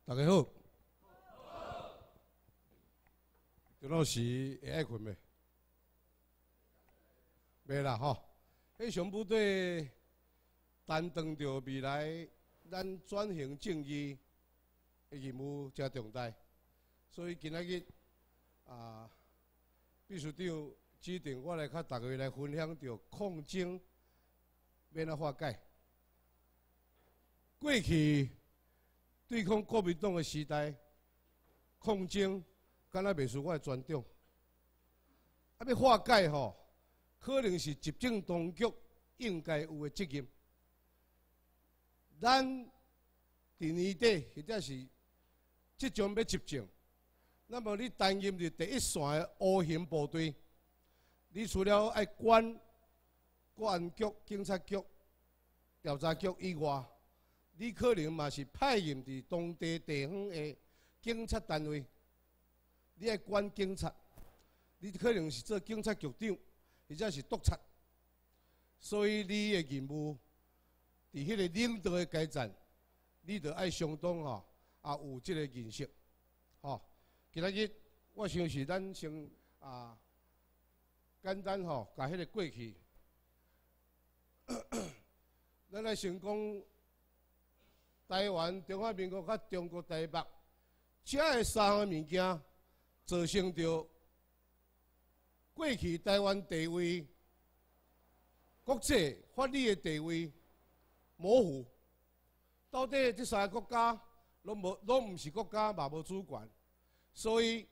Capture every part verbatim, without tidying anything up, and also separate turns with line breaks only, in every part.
大家好。张老师会爱困未？袂啦吼。黑熊部队担当着未来咱转型正义的任务真重大，所以今仔日啊，秘书长指定我来甲大家来分享着抗争要哪化解。过去对抗国民党的时代，抗争敢若袂是我的专长。啊，要化解吼，可能是执政当局应该有的责任。咱伫年底或者是即将要执政，那么你担任着第一线的乌熊部队，你除了爱管国安局、警察局、调查局以外，你可能嘛是派任伫当地地方的警察单位，你爱管警察，你可能是做警察局长，或者是督察，所以你的任务伫迄个领导的阶层，你着爱相当吼啊有即个认识，吼。今仔日我想是咱先啊简单吼，甲迄个过去，咱来先讲。台湾、中华民国甲中国台北，这个三项物件，造成着过去台湾地位、国际法理的地位模糊。到底这三个国家拢无，拢毋是国家，嘛无主权，所以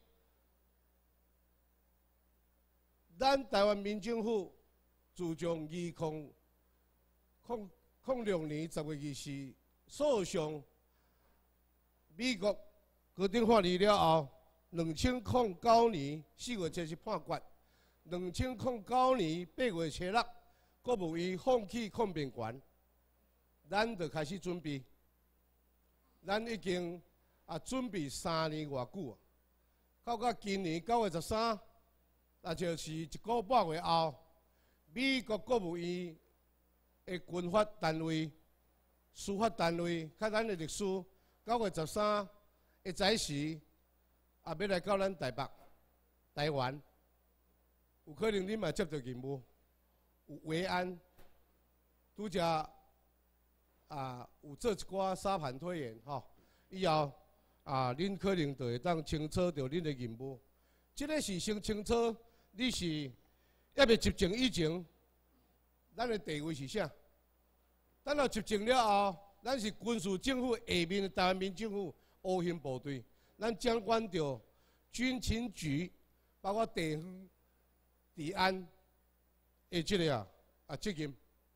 咱台湾民政府自从二零零零六年十月二四。诉讼美国高等法院了后，两千零九年四月七日判决，两千零九年八月初六，国务院放弃抗辩权，咱就开始准备。咱已经啊准备三年偌久啊，到到今年九月十三，也就是一个半月后，美国国务院的军法单位。司法单位甲咱的律师，九月十三的早时，也要来到咱台北、台湾，有可能你嘛接到任务，有维安，拄则啊有做一寡沙盘推演吼，以后啊恁可能就会当清楚着恁的任务。即个是先清楚，你是还未执政以前，咱的地位是啥？咱若执政了后，咱是军事政府下面的台湾民政府乌熊部队，咱掌管着军情局，包括地方治安的这个啊啊责任。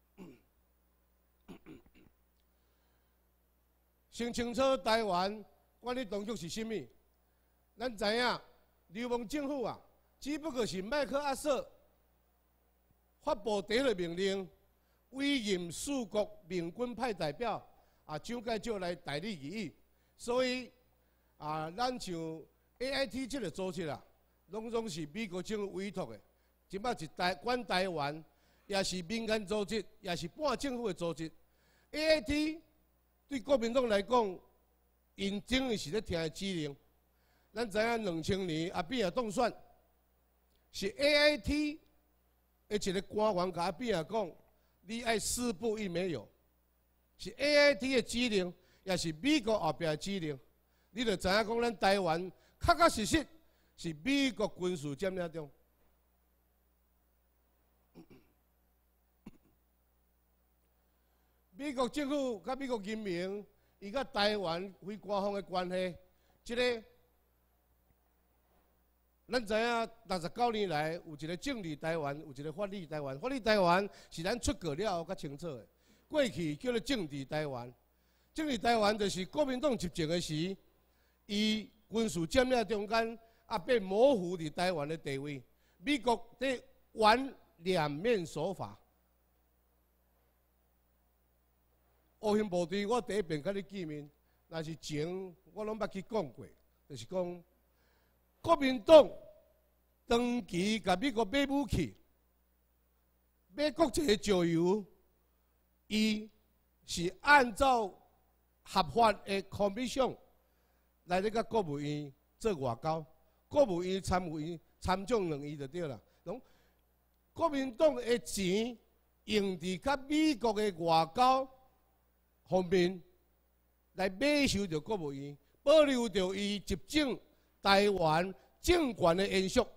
先清楚台湾管理当局是啥物？咱知影，流氓政府啊，只不过是麦克阿瑟发布第一个命令。委任四国民军派代表啊，蒋介石来代理议议，所以啊，咱像 A I T 这个组织啊，拢总是美国政府委托的，即摆是台管台湾，也是民间组织，也是半政府的组织。A I T 对国民党来讲，因等于是咧听指令。咱知影两千年阿扁也当选，是 A I T 的一个官员甲阿扁也讲。你爱四不一没有，是 A I T 的指令，也是美国后壁的指令。你就知影讲，咱台湾确确实实是美国军事占领中。美国政府甲美国人民，伊甲台湾非官方的关系，即、这个咱知影六十九年来有一个政治台湾，有一个法理台湾。法理台湾是咱出国了后较清楚的，过去叫做政治台湾。政治台湾就是国民党执政的时，伊军事占领中间啊被模糊伫台湾的地位。美国在玩两面手法。乌熊部队，我第一遍甲你见面，那是前我拢捌去讲过，就是讲。国民党长期甲美国买武器，买国际的石油，伊是按照合法的 commission 来咧甲国务院做外交，国务院参务员、参众两院就对啦。拢国民党的钱用伫甲美国的外交方面来买收着国务院，保留着伊执政台湾政权的延续。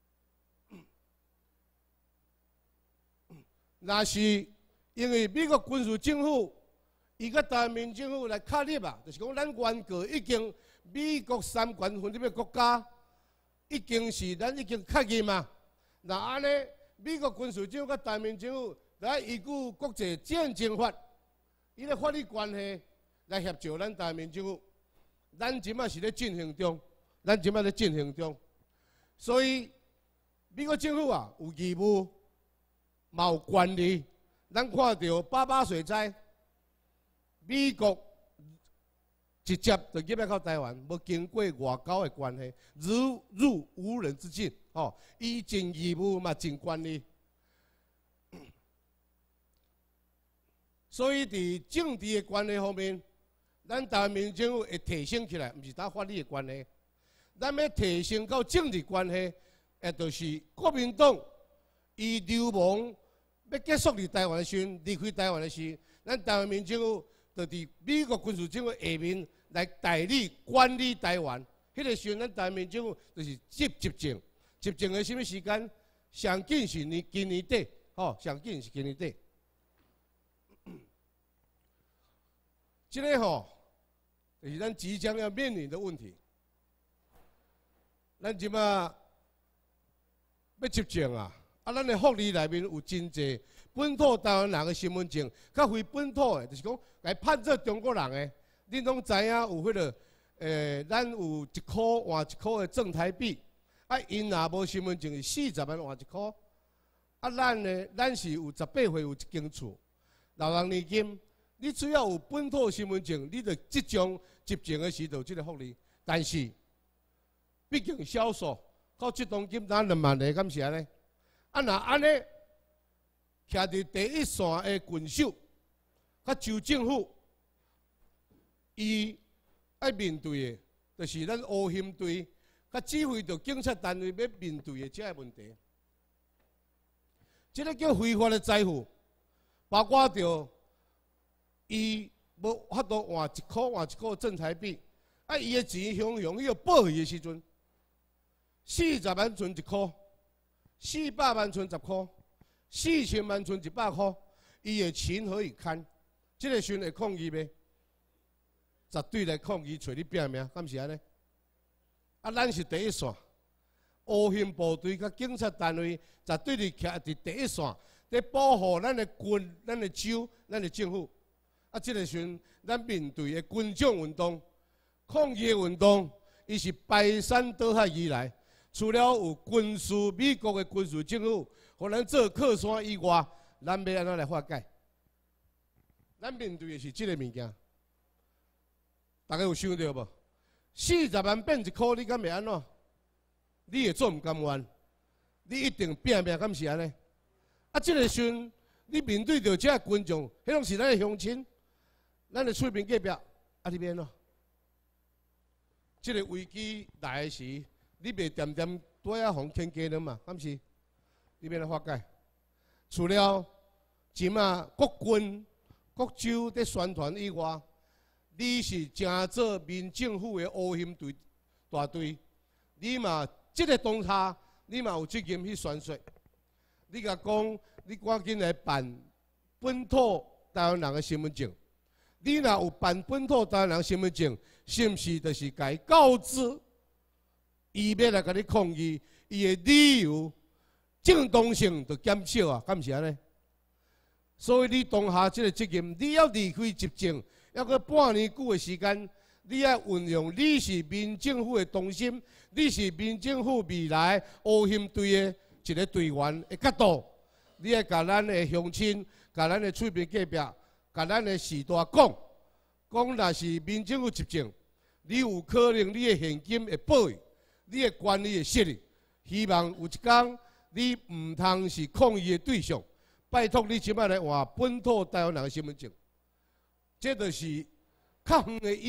若是因为美国军事政府，伊甲台湾民政府来卡入啊，就是讲咱原告已经美国三权分立的国家，已经是咱已经卡入嘛。那安尼，美国军事政府甲台湾民政府来依据国际战争法，伊个法律关系来协助咱台湾民政府。咱即马是咧进行中，咱即马咧进行中，所以美国政府啊有义务。嘛有权利，咱看到八八水灾，美国直接就入来到台湾，无经过外交的关系，如入无人之境。哦，伊尽义务嘛，尽权利。所以伫政治的关系方面，咱台湾民政府会提升起来，毋是打法律的关系，咱要提升到政治关系，也就是国民党伊流亡。要结束伫台湾的时，离开台湾的时，咱台湾民政府就伫美国军事政府下面来代理管理台湾。迄个时，咱台湾民政府就是执执政，执政的什么时间？上紧是年今年底，吼，上紧是今年底。这个吼，就是咱即将要面临的问题。咱即马要执政啊！啊，咱的福利内面有真济本土台湾人的身份证，较非本土的，就是讲来判做中国人的。恁拢知影有迄个，诶，咱有一箍换一箍的正台币，啊，因若无身份证是四十万换一箍。啊，咱呢，咱是有十八岁有一间厝，老人年金，你只要有本土身份证，你就即种执政的时就即个福利。但是，毕竟少数到即当今咱两万个，敢是安尼？啊，若安尼，徛伫第一线的军手，甲州政府，伊爱面对的，就是咱乌险队，甲指挥着警察单位要面对的这个问题。这个叫非法的财富，包括着伊无法度换一箍换一箍正台币，啊，伊的钱雄雄，伊要报伊的时阵，四十万存一箍。四百万存十箍，四千万存一百箍，伊的情何以堪？这个时阵会抗议袂？绝对来抗议，找你拼命，敢是安尼？啊，咱是第一线，乌险部队甲警察单位绝对是徛伫第一线，在保护咱的军、咱的州、咱的政府。啊，这个时阵，咱面对的军众运动、抗议的运动，伊是排山倒海而来。除了有军事美国的军事政府，互咱做靠山以外，咱要安怎来化解？咱面对的是这个物件，大家有想到无？四十万变一箍，你敢会安怎？你会做唔甘愿？你一定拼命，敢是安尼？啊，这个时阵，你面对着这群众，迄拢是咱的乡亲，咱的厝边隔壁，啊，你变怎？这个危机来时。你袂点点对啊，互牵家人嘛？敢是？你要来化解？除了即马国军、国州在宣传以外，你是正做民政府的乌险队大队，你嘛即个当下，你嘛有责任去宣说。你甲讲，你赶紧来办本土台湾人的身份证。你若有办本土台湾人身份证，是毋是就是该告知？伊要来甲你抗议，伊的理由正当性就减少啊，敢毋是安尼？所以你当下即个责任，你要离开执政，要搁半年久的时间，你要运用你是民政府的中心，你是民政府未来乌险队的一个队员的角度，你要甲咱的乡亲、甲咱的厝边隔壁、甲咱的士大讲，讲若是民政府执政，你有可能你的现金会保去。你的权利会失去，希望有一天你唔通是抗议的对象，拜托你即摆来换本土台湾人的身份证，这就是较远的音，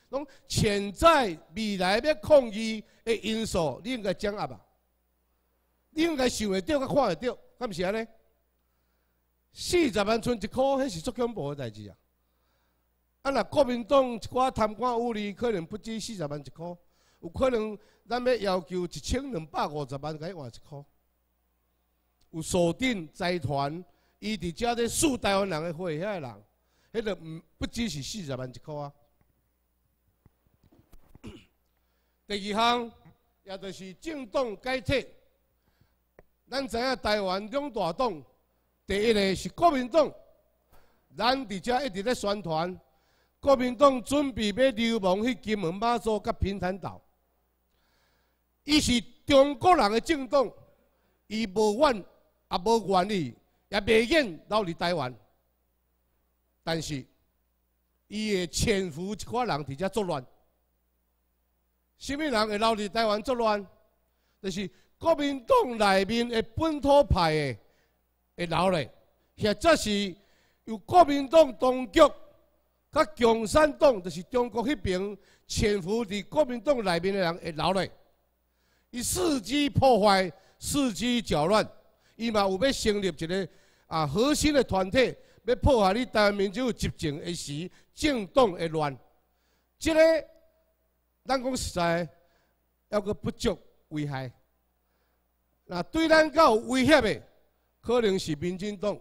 拢潜在未来要抗议的因素，你应该掌握啊！你应该想会到，甲看会到，敢毋是安尼？四十万剩一箍，迄是足恐怖的代志啊！啊，若国民党一寡贪官污吏，可能不止四十万一箍，有可能咱要要求一千两百五十万，甲伊换一箍。有锁定财团，伊伫遮咧数台湾人的货，遐个人，迄个毋不只是四十万一箍啊。第二项，也就是政党改替。咱知影台湾两大党，第一个是国民党，咱伫遮一直咧宣传。国民党准备要流亡去金门、马祖、甲平潭岛。伊是中国人的政党，伊无愿也无愿意，也袂愿留伫台湾。但是，伊会潜伏一寡人伫遮作乱。什么人会留伫台湾作乱？就是国民党内面的本土派的会留咧，或者是由国民党当局。甲共产党就是中国迄边潜伏伫国民党内面的人会留咧，伊伺机破坏、伺机搅乱，伊嘛有要成立一个啊核心的团体，要破坏你台湾民主执政的时政党的乱。即、这个咱讲实在，还阁不足危害。那对咱较有威胁的，可能是民进党，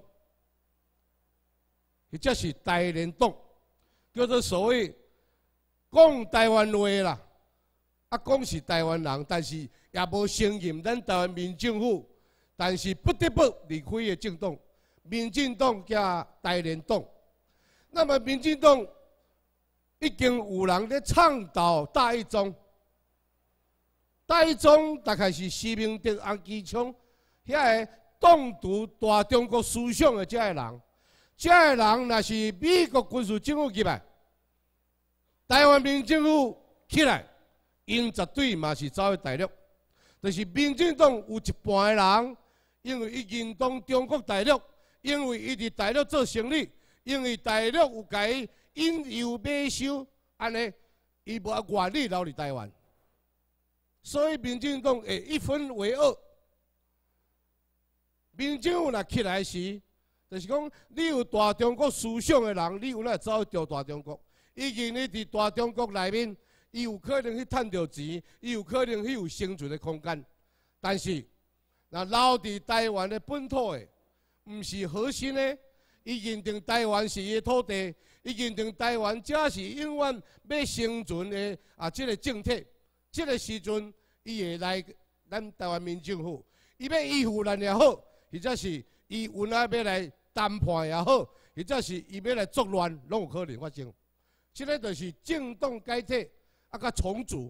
或者是台联党。叫做所谓讲台湾话啦，啊讲是台湾人，但是也无承认咱台湾民政府，但是不得不离开的政党，民进党加台联党。那么民进党已经有人咧倡导大一中，大一中大概是施明德、洪基昌遐个党独大中国思想的遮个人。这个人若是美国军事政府入来，台湾民政府起来，因绝对嘛是走去大陆。就是民进党有一半的人，因为伊认同中国大陆，因为伊伫大陆做生意，因为大陆有甲伊引诱买收，安尼伊无愿意留伫台湾。所以民进党会一分为二。民政府若起来时，就是讲，你有大中国思想的人，你有哪走去调大中国？伊认为伫大中国内面，伊有可能去趁到钱，伊有可能去有生存的空间。但是，若留伫台湾的本土的，毋是核心的，伊认定台湾是伊的土地，伊认定台湾才是永远要生存的啊，即、這个政体。即、這个时阵，伊会来咱台湾民政府，伊要依附咱也好，或者是伊有哪要来谈判也好，或者是伊要来作乱，拢有可能发生。即、這个就是政党改替啊，甲重组。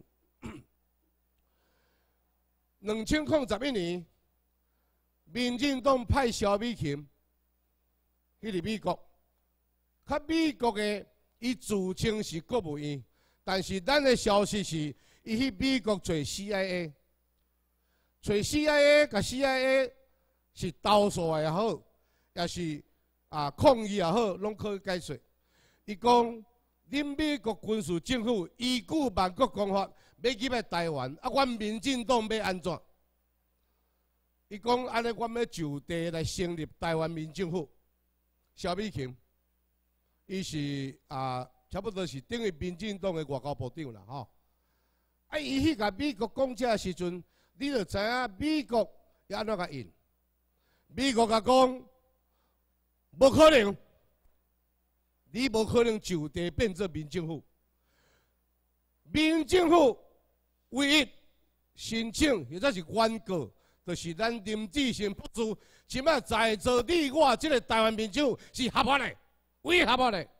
两千零十一年，民进党派萧美琴去伫美国，较美国的伊自称是国务院，但是咱的消息是，伊去美国找 C I A， 找 C I A， 甲 C I A 是投诉也好，也是啊抗议也好，拢可以解说。伊讲，恁美国军事政府依据万国公法要入来台湾，啊，阮民进党要安怎？伊讲安尼，阮要就地来成立台湾民政府。萧美琴，伊是啊，差不多是等于民进党的外交部长啦，吼。啊，伊去甲美国讲这时阵，你就知影美国要安怎甲应？美国甲讲，无可能，你无可能就地变做民政府。民政府唯一申请或者是原告，就是咱林志胜不足，即摆在座你我即个台湾民政府是合法的，唯一合法的。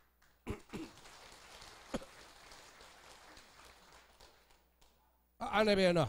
啊，安尼要安怎？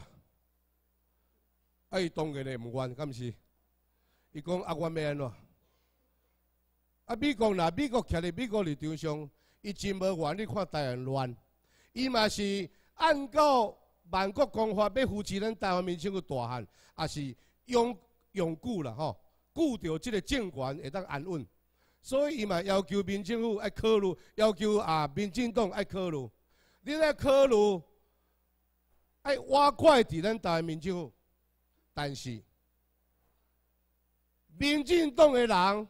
啊，伊当然咧毋愿，敢毋是？伊讲啊，阮要安怎？啊，美国若美国徛伫美国立场上，伊真无愿意看台湾乱，伊嘛是按照万国公法要扶持咱台湾民政府大汉，也是永永固啦吼，顾着即个政权会当安稳，所以伊嘛要求民政府爱考虑，要求啊民进党爱考虑。 你来考虑爱挖块伫咱台湾民政府，但是民进党的人，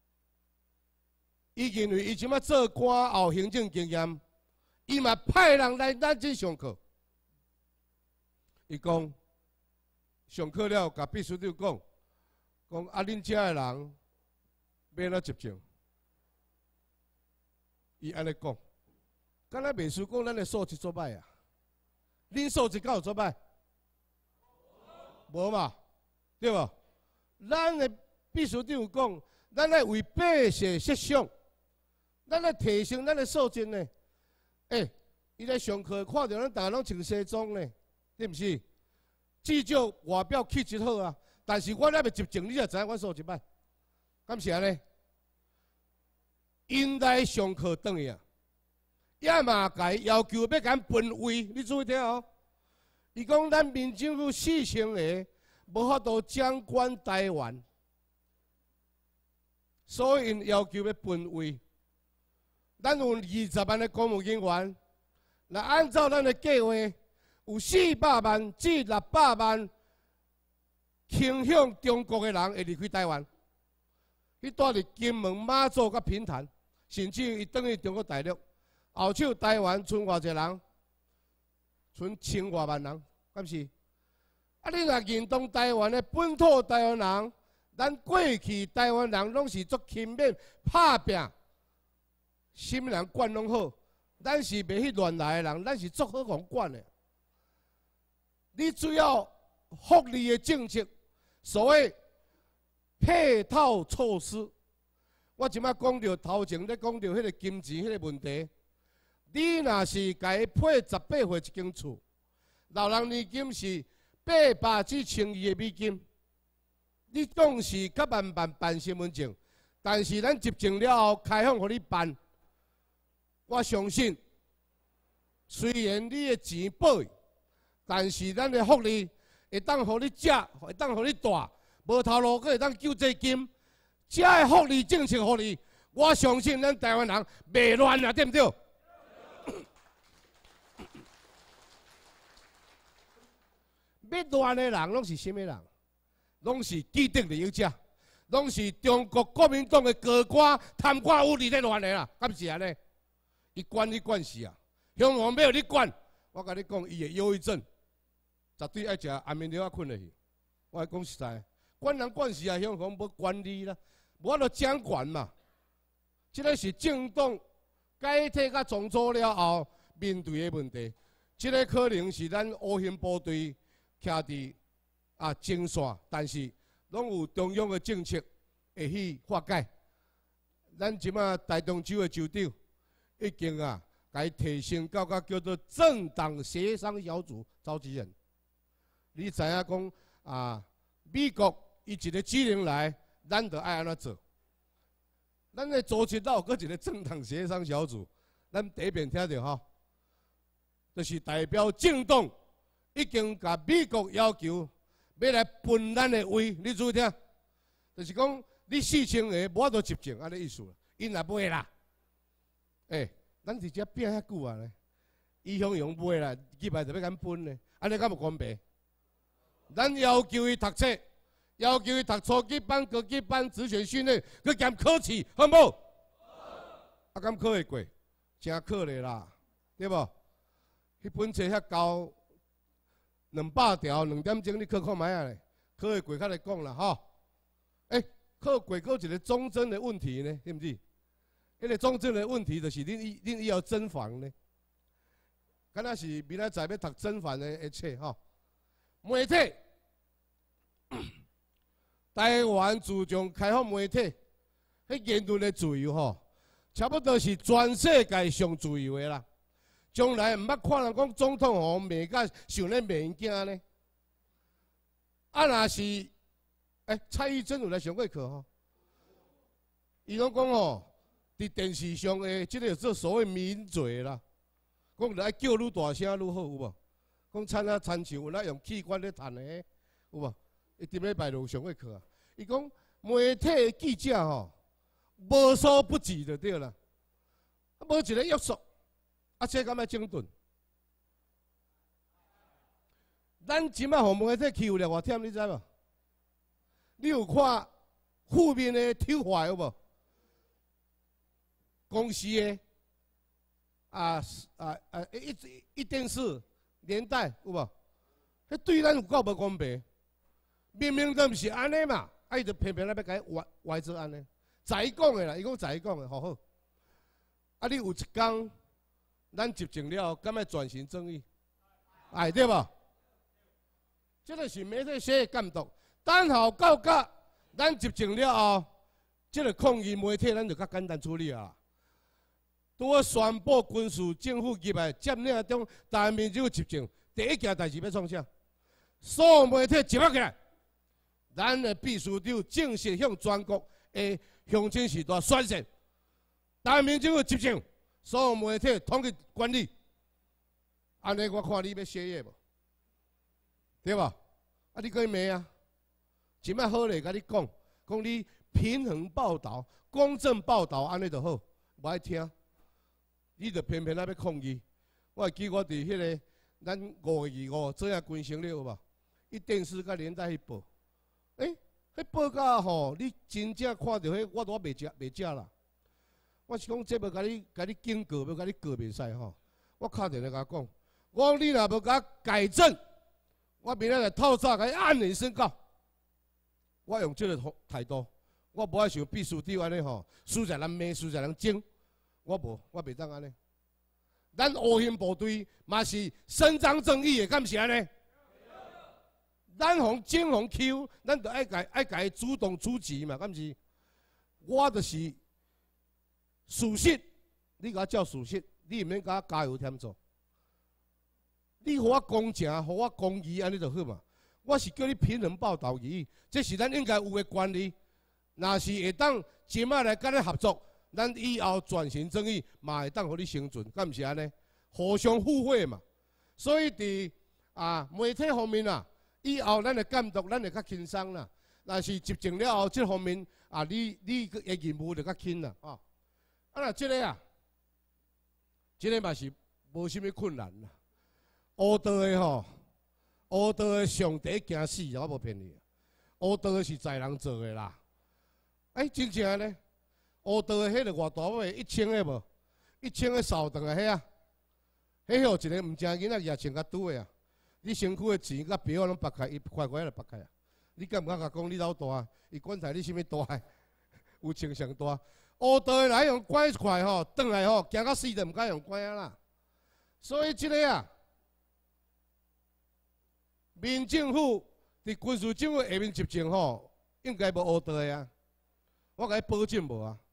伊认为伊即摆做官后行政经验，伊嘛派人来咱这上课。伊讲上课了，甲秘书长讲，讲啊，恁遮的人要哪接政？伊安尼讲，敢若秘书讲咱的素质做歹啊？恁素质敢有做歹？无嘛，对无？咱的秘书长讲，咱来为百姓设想，咱来提升咱的素质呢。诶、欸，伊来上课看到咱大家拢穿西装呢，对毋是？至少外表气质好啊，但是我还未接政，你就知影我素质歹，敢是安尼？因来上课转去啊，也嘛甲伊要求要甲咱分位，你注意听哦。伊讲咱民政府四千个无法度掌管台湾，所以因要求要分位。咱有二十万的公务人员，来按照咱的计划，有四百万至六百万倾向中国的人会离开台湾，伊住伫金门、马祖甲平潭。甚至伊转去中国大陆，后手台湾剩偌济人，剩千外万人，敢是？啊，你若认同台湾的本土台湾人，咱过去台湾人拢是足勤勉拍拼，心人管拢好，咱是袂去乱来的人，咱是足好互管的。你只要福利的政策，所谓配套措施。我即摆讲到头前咧，讲到迄个金钱迄个问题，你若是甲伊配十八岁一间厝，老人年金是八百至千二的美金，你当时甲慢慢办身份证，但是咱执政了后开放互你办，我相信，虽然你的钱补，但是咱的福利会当互你食，会当互你住，无头路，佫会当救济金。这个福利政策福利，我相信咱台湾人袂乱啊，对不对？要乱的人拢是什么人？拢是既得利益者，拢是中国国民党的高官、贪官污吏在乱的啦，敢是安尼？伊管你管事啊，香港要你管，我甲你讲，伊的忧郁症绝对爱食安眠药啊，困落去。我讲实在，管人管事啊，香港要管理啦。无法度掌管嘛，这个是政党改替甲重组了后面对的问题。这个可能是咱乌线部队徛伫啊前线，但是拢有中央的政策会去化解。咱即马台东州的州长已经啊，甲伊提升到甲叫做政党协商小组召集人。你知影讲啊，美国伊一个指令来。咱就爱安怎做？咱的组织到搁一个政党协商小组，咱第一遍听到吼，就是代表政党已经甲美国要求要来分咱的位，你注意听，就是讲你四千个无法度执政，安尼意思啦，因也袂啦。诶、欸，咱伫遮拼遐久啊咧，伊向用袂啦，几摆就要咱分呢，安尼敢无公平？咱要求伊读册。要求伊读初级班、高级班、职前训练，佮兼考试，好唔好？啊，敢考会过？真可怜啦，对无？迄本册遐厚，两百条，两点钟你考看卖啊咧？考会过较来讲啦，吼。诶、欸，考过考一个忠贞的问题呢，对毋对？迄个忠贞的问题就是恁伊恁以后侦防呢，敢若是明仔载要读侦防的一册吼。媒体。台湾自从开放媒体，迄言论的自由吼，差不多是全世界上自由的啦。将来毋捌看人讲总统吼骂甲想咧骂物件呢。啊，若是诶、欸，蔡依珍有来上过课吼，伊拢讲吼，伫电视上诶，即、这个做所谓民罪啦，讲来叫愈大声愈好，有无？讲参啊参像有来用器官咧趁诶，有无？伊顶礼拜就上过课啊。伊讲媒体记者吼，无所不至就对啦，啊无一个约束，啊这敢要整顿？ 咱即摆互媒体欺负了偌忝，你知无？你有看负面的丑话有无？公司的啊啊啊一一电视年代有无？迄对咱有够无公平？明明都毋是安尼嘛，啊伊就偏偏来要甲伊歪歪做安尼。在伊讲的啦，伊讲在伊讲的，好好。啊，你有一天咱执政了，敢要转型正义？哎，对无？这个是媒体写的监督。等候到甲咱执政了后，这个抗议媒体咱就较简单处理啊。拄好宣布军事政府入来占领中台湾民主执政，第一件代志要创啥？所有媒体集合起来，咱的秘书长正式向全国的乡亲时代宣誓：台湾民主执政，所有媒体统一管理。安尼我看你要歇业无？对吧？啊，你可以骂啊！即摆好咧，甲你讲，讲你平衡报道、公正报道，安尼就好，无爱听。你就偏偏那要抗议。我会记我伫迄个咱五月二五做下军生了有无？伊电视甲连带去报，诶、欸，迄报甲吼，你真正看到迄，我都袂食袂食啦。我是讲，这要甲你甲你警告，要甲你告袂使吼。我敲电话甲讲，我讲你若无甲改正，我明仔来透早甲你按人宣告。我用这个态度，我无爱像秘书长安尼吼，输在人骂，输在人争。我无，我袂当安尼。咱乌线部队嘛是伸张正义的，敢是安尼？咱互争互 Q， 咱就爱家爱家主动出击嘛，敢是？我就是事实，你甲我照事实，你毋免甲我加油添醋。你互我公正，互我公义，安尼就好嘛。我是叫你平衡报道而已，这是咱应该有的权利。若是会当即摆来甲你合作。咱以后转型正义嘛会当互你生存，敢毋是安尼？互相互惠嘛。所以伫啊媒体方面啊，以后咱的监督咱会较轻松啦。若是执政了后，这方面啊，你你的任务就较轻啦。哦，啊那这个啊，这个嘛是无啥物困难啦。乌道的吼，乌道的上帝惊死啊！我无骗你，乌道的是在人做的啦。哎、欸，真正呢？乌道的迄个偌大尾，一千个无，一千个扫堂的迄啊，迄号一个毋正囡仔也穿甲拄的啊。你身躯的钱甲表拢拔开，伊快快就拔开啊。你敢毋敢甲讲你老大？伊管在你啥物大？有穿上大。乌道的来用管一块吼，转来吼，行到死就毋敢用管啊啦。所以即个啊，民政府伫军事政府下面执政吼，应该无乌道的啊。我甲你保证无啊。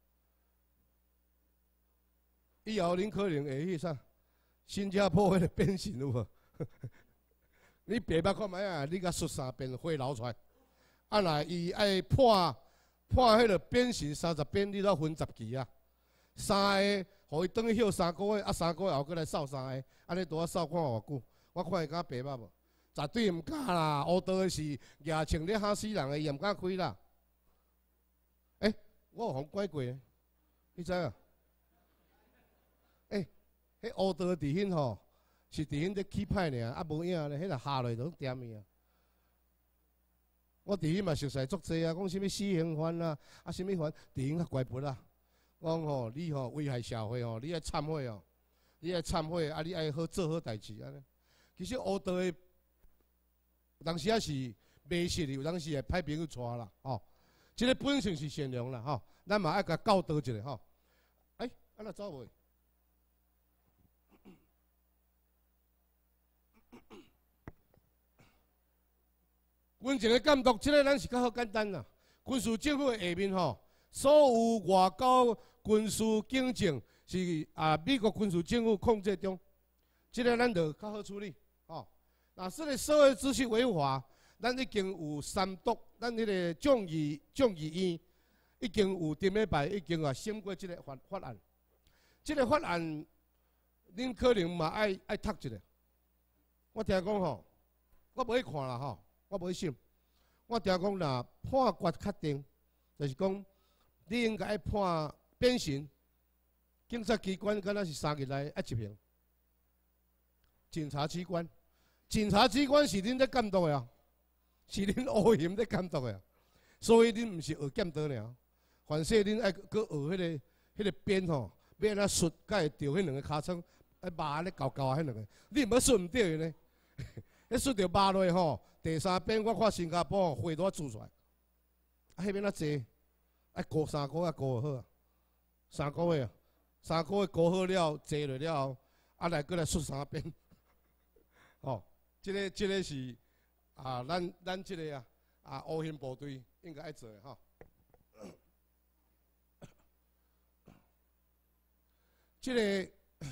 以后恁可能会去啥？新加坡迄个变形有无？你白目看卖啊！你甲说三遍血流出来，啊若伊爱判判迄个变形三十遍，你都分十期啊。三个，互伊等去休三个月，啊三个月后过来扫三个，安尼拄啊扫看偌久？我看伊敢白目无？绝对毋敢啦！乌道的是牙青咧吓死人的，伊毋敢开啦。诶、欸，我有互拐过，你知影？诶，迄乌道的伫迄吼，是伫迄咧起歹尔，啊无影咧，迄个下落就点去啊。我伫迄嘛熟悉足济啊，讲啥物死刑犯啊，啊啥物犯，伫迄较乖僻啦。我讲吼，你吼危害社会吼，你爱忏悔哦，你爱忏悔，啊你爱好做好代志安尼。其实乌道的，有当时啊是袂实的，有当时会歹朋友带啦，吼。即个本性是善良啦，吼，咱嘛爱甲教导一下吼。哎，安那走袂？军情的监督，即个咱是较好简单啦。军事政府的下面吼，所有外交、军事、警政是啊美国军事政府控制中，即个咱就较好处理。吼，那这个社会秩序维护法，咱已经有三读，咱迄个众议众议院已经有顶礼拜已经啊审过即个法法案。即个法案，恁可能嘛爱爱读一下。我听讲吼，我无去看啦吼。我无去审，我听讲若判决确定，就是讲你应该判变刑，警察机关敢若是三日内爱执行，检察机关警察机关是恁在监督的啊，是恁乌刑在监督的啊，所以恁毋是学剑道尔，凡说恁爱搁学迄、那个、迄个鞭吼，要安怎摔，才会着迄两个尻川，爱麻咧搞搞啊，迄两个，你毋要摔毋着呢。迄摔着麻落吼，第三鞭我看新加坡吼，血都煮出来，啊，迄边啊济，爱过三个月过好啊，三个月啊，三个月过好了，坐落了后，啊来过来摔三鞭，吼。这个、这个是啊，咱咱这个啊啊，乌刑部队应该爱做的吼。这个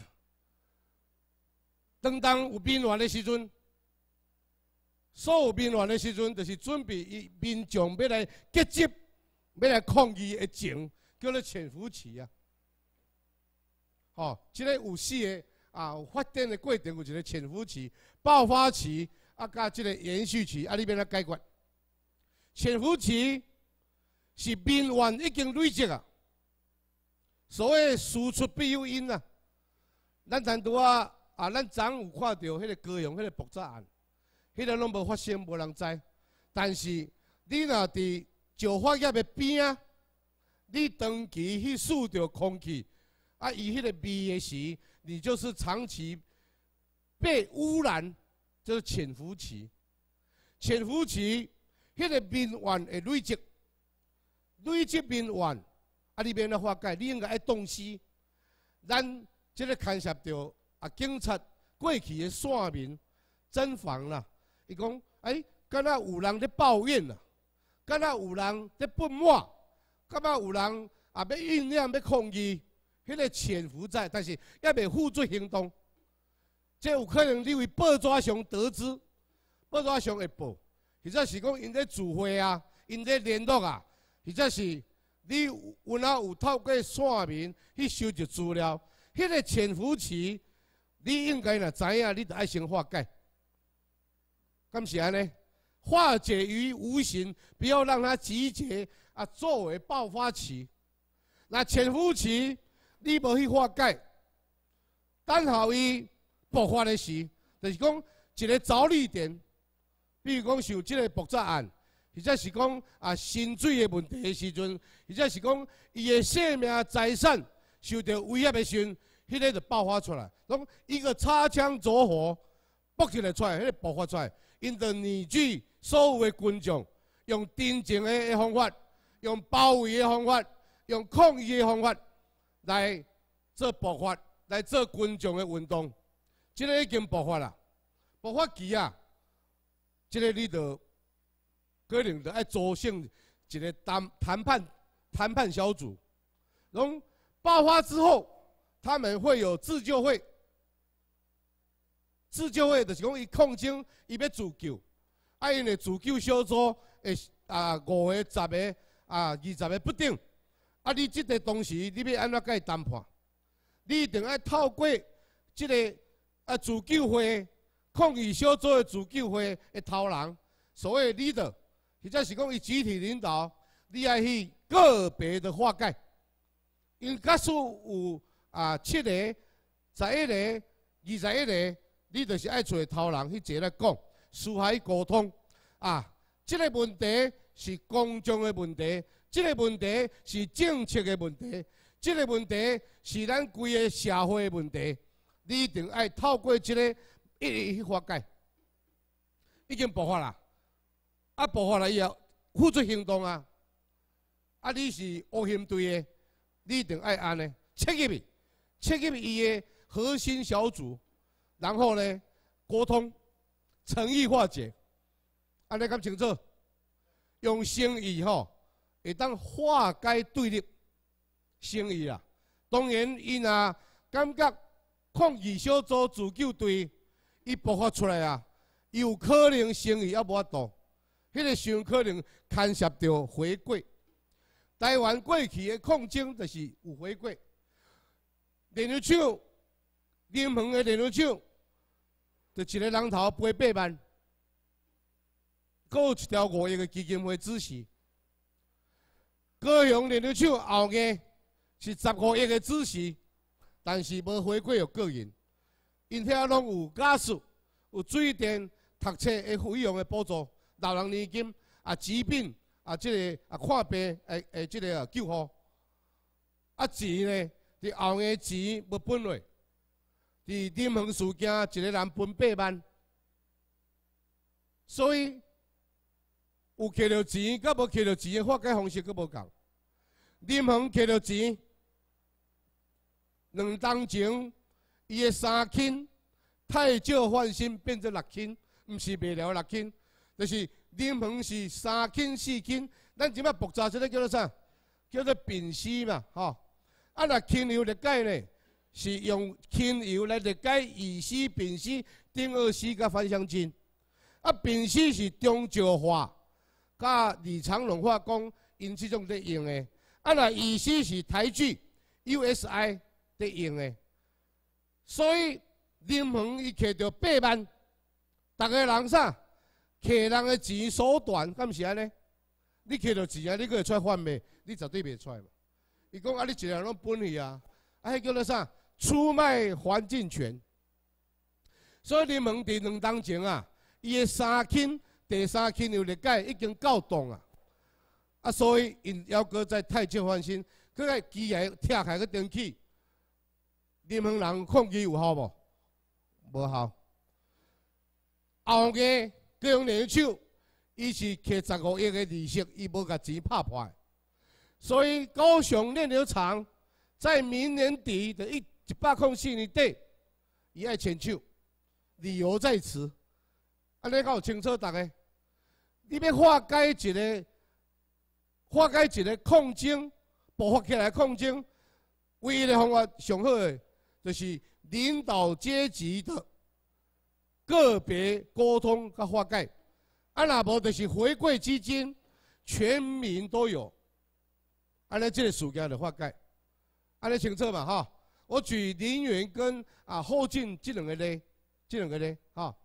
当当有民乱的时阵，所有民乱的时阵，就是准备伊民众要来结集、要来抗议的前，叫做潜伏期啊。吼，这个有四个。啊，发展的过程有一个潜伏期、爆发期，啊，甲即个延续期，啊，你要来解决。潜伏期是民怨已经累积啊，所谓事出必有因啊。咱单独啊啊，咱昨有看到迄个高雄迄个爆炸案，迄个拢无发生，无人知。但是你若伫石化业的边啊，你长期去嗅着空气，啊，伊迄个味的时。你就是长期被污染，就是潜伏期。潜伏期，迄个民怨会累积，累积民怨，啊，你免了化解，你应该爱洞悉。咱即个牵涉到啊，警察过去的线民侦防啦，伊讲，哎，敢若有人咧抱怨啦，敢若有人咧不满，敢若有人啊要酝酿要抗议。迄个潜伏在，但是还未付诸行动，这有可能你为报纸上得知，报纸上会报，或者是讲因在聚会啊，因在联络啊，或者是你有哪有透过线民去收集资料，迄、那个潜伏期，你应该若知影，你就爱先化解。敢是安尼？化解于无形，不要让它集结啊，作为爆发期。那潜伏期。你无去化解，等候伊爆发的时，就是讲一个着力点，比如讲像即个爆炸案，或者是讲啊薪水的问题的时阵，或者是讲伊的性命财产受到威胁的时阵，迄个就爆发出来。讲一个擦枪走火，爆起来出来，迄个爆发出来，因着凝聚所有的群众，用真正的方法，用包围的方法，用抗议的方法。来做爆发，来做群众的运动，这个已经爆发啦。爆发期啊，这个你就可能就要组成一个谈谈判谈判小组。然后爆发之后，他们会有自救会。自救会就是讲伊控制伊要自救，啊因的自救小组会啊五个、十个啊二十个不定。啊！你即个当时，你要安怎甲伊谈判？你一定要透过即个啊自救会、抗议小组的自救会的头人，所谓 leader， 或者是讲伊集体领导，你爱去个别的化解。因假使有啊七个、十一个、二十一个，你就是爱找头人去坐来讲，私下去沟通。啊，即、这个问题是公众的问题。这个问题是政策的问题，这个问题是咱规个社会的问题。你一定要透过这个一一去化解。已经爆发啦，啊爆发了以后，付出行动啊！啊，你是乌刑队的，你一定要安尼，切入去，切入伊的核心小组，然后呢，沟通、诚意化解，安尼讲清楚，用诚意吼。会当化解对立，诚意啦。当然，伊若感觉抗议小组自救队伊爆发出来啊，有可能诚意还无法度，迄个上可能牵涉到回归。台湾过去的抗争就是有回归。连续唱，临门的连续唱，就一个人头赔八万，搁有一条五亿的基金会支持。高雄连续唱后个是十五亿的支持，但是无回馈有个人，因遐拢有假释， 有水电、读册的费用的补助，老人年金啊，疾病啊，即、个啊看病诶诶，即、个啊救护。啊钱呢，伫后个钱要分落，伫任何事件一个人分八万，所以有摕到钱，甲无摕到钱的化解方式佫无共。任何摕到钱，两当前伊的三轻太少换新变做六轻，毋是未了六轻，就是任何是三轻四轻，咱即摆复杂即个叫做啥？叫做丙烯嘛，吼。啊，若轻油裂解呢，是用轻油来裂解乙烯、丙烯、丁二烯甲芳香烃。啊，丙烯是中石化甲李长龙化工因即种在用的。啊，若乙烯是台剧 U S A 在用的。所以任何伊摕到八万，逐个人啥？摕人的钱手段，敢毋是安尼？你摕到钱啊，你佫会出来贩卖？你绝对袂出来嘛。伊讲啊，你一个人拢分去啊，啊，迄叫做啥？出卖环境权。所以你问伫两当前啊，伊的三轻、第三轻有裂解已经够重啊，啊，所以因要搁在太少换新，搁个机械拆开个电器，任何人抗议有效无？无效。后个各用联手，伊是摕十五亿的利息，伊无甲钱拍破。所以高雄炼油厂在明年底的一一百零四年底，伊爱签手，理由在此。安尼够清楚，大家？你要化解一个，化解一个抗争，爆发起来抗争，唯一的方法上好的，就是领导阶级的个别沟通甲化解。啊，若无就是回馈基金，全民都有。安尼这个事件就化解，安尼清楚嘛哈？我举林园跟啊后进这两个例，这两个例哈，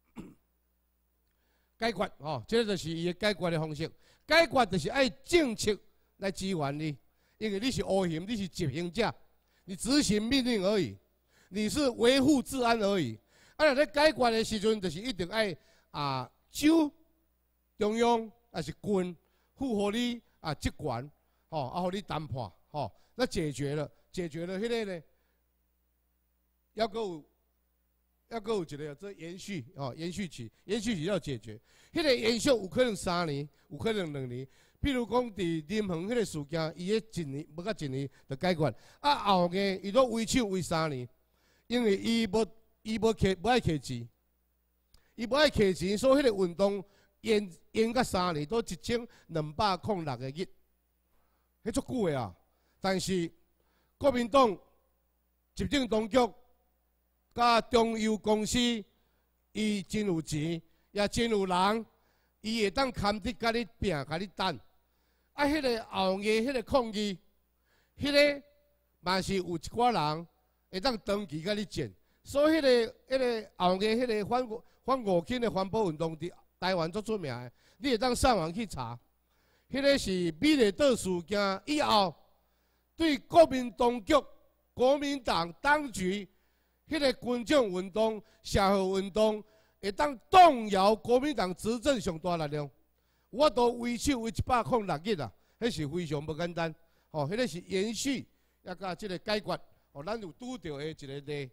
解决吼，这个就是伊解决的方式。解决就是爱政策来支援你，因为你是乌刑，你是执行者，你执行命令而已，你是维护治安而已。啊，若咧解决的时阵，就是一定爱啊州、中央还是军负荷你啊职权。哦，啊，互你谈判，吼、哦，那解决了，解决了，迄个呢，要搁有，要搁有一个这延续，哦，延续期，延续期要解决，迄、那个延续有可能三年，有可能两年。比如讲，伫林恒迄个事件，伊个一年，无到一年就解决，啊，后个伊都维修维三年，因为伊无，伊无摕，无爱摕钱，伊无爱摕钱，所以迄个运动延延到三年，都一千两百零六个日。迄足久的啊！但是国民党执政当局甲中油公司，伊真有钱，也真有人，伊会当牵得甲你拼，甲你等。啊，迄个后夜迄个抗议，迄个嘛是有一寡人会当长期甲你战。所以迄个、迄个后夜迄个反反五轻的环保运动，伫台湾足出名的，你会当上网去查。迄个是美丽岛事件以后，对国民当局、国民党当局，迄个群众运动、社会运动，会当动摇国民党执政上大力量。我都维修为一百零六日啊，迄是非常不简单。吼、哦，迄个是延续，也甲即个解决，哦，咱有拄到的一个例。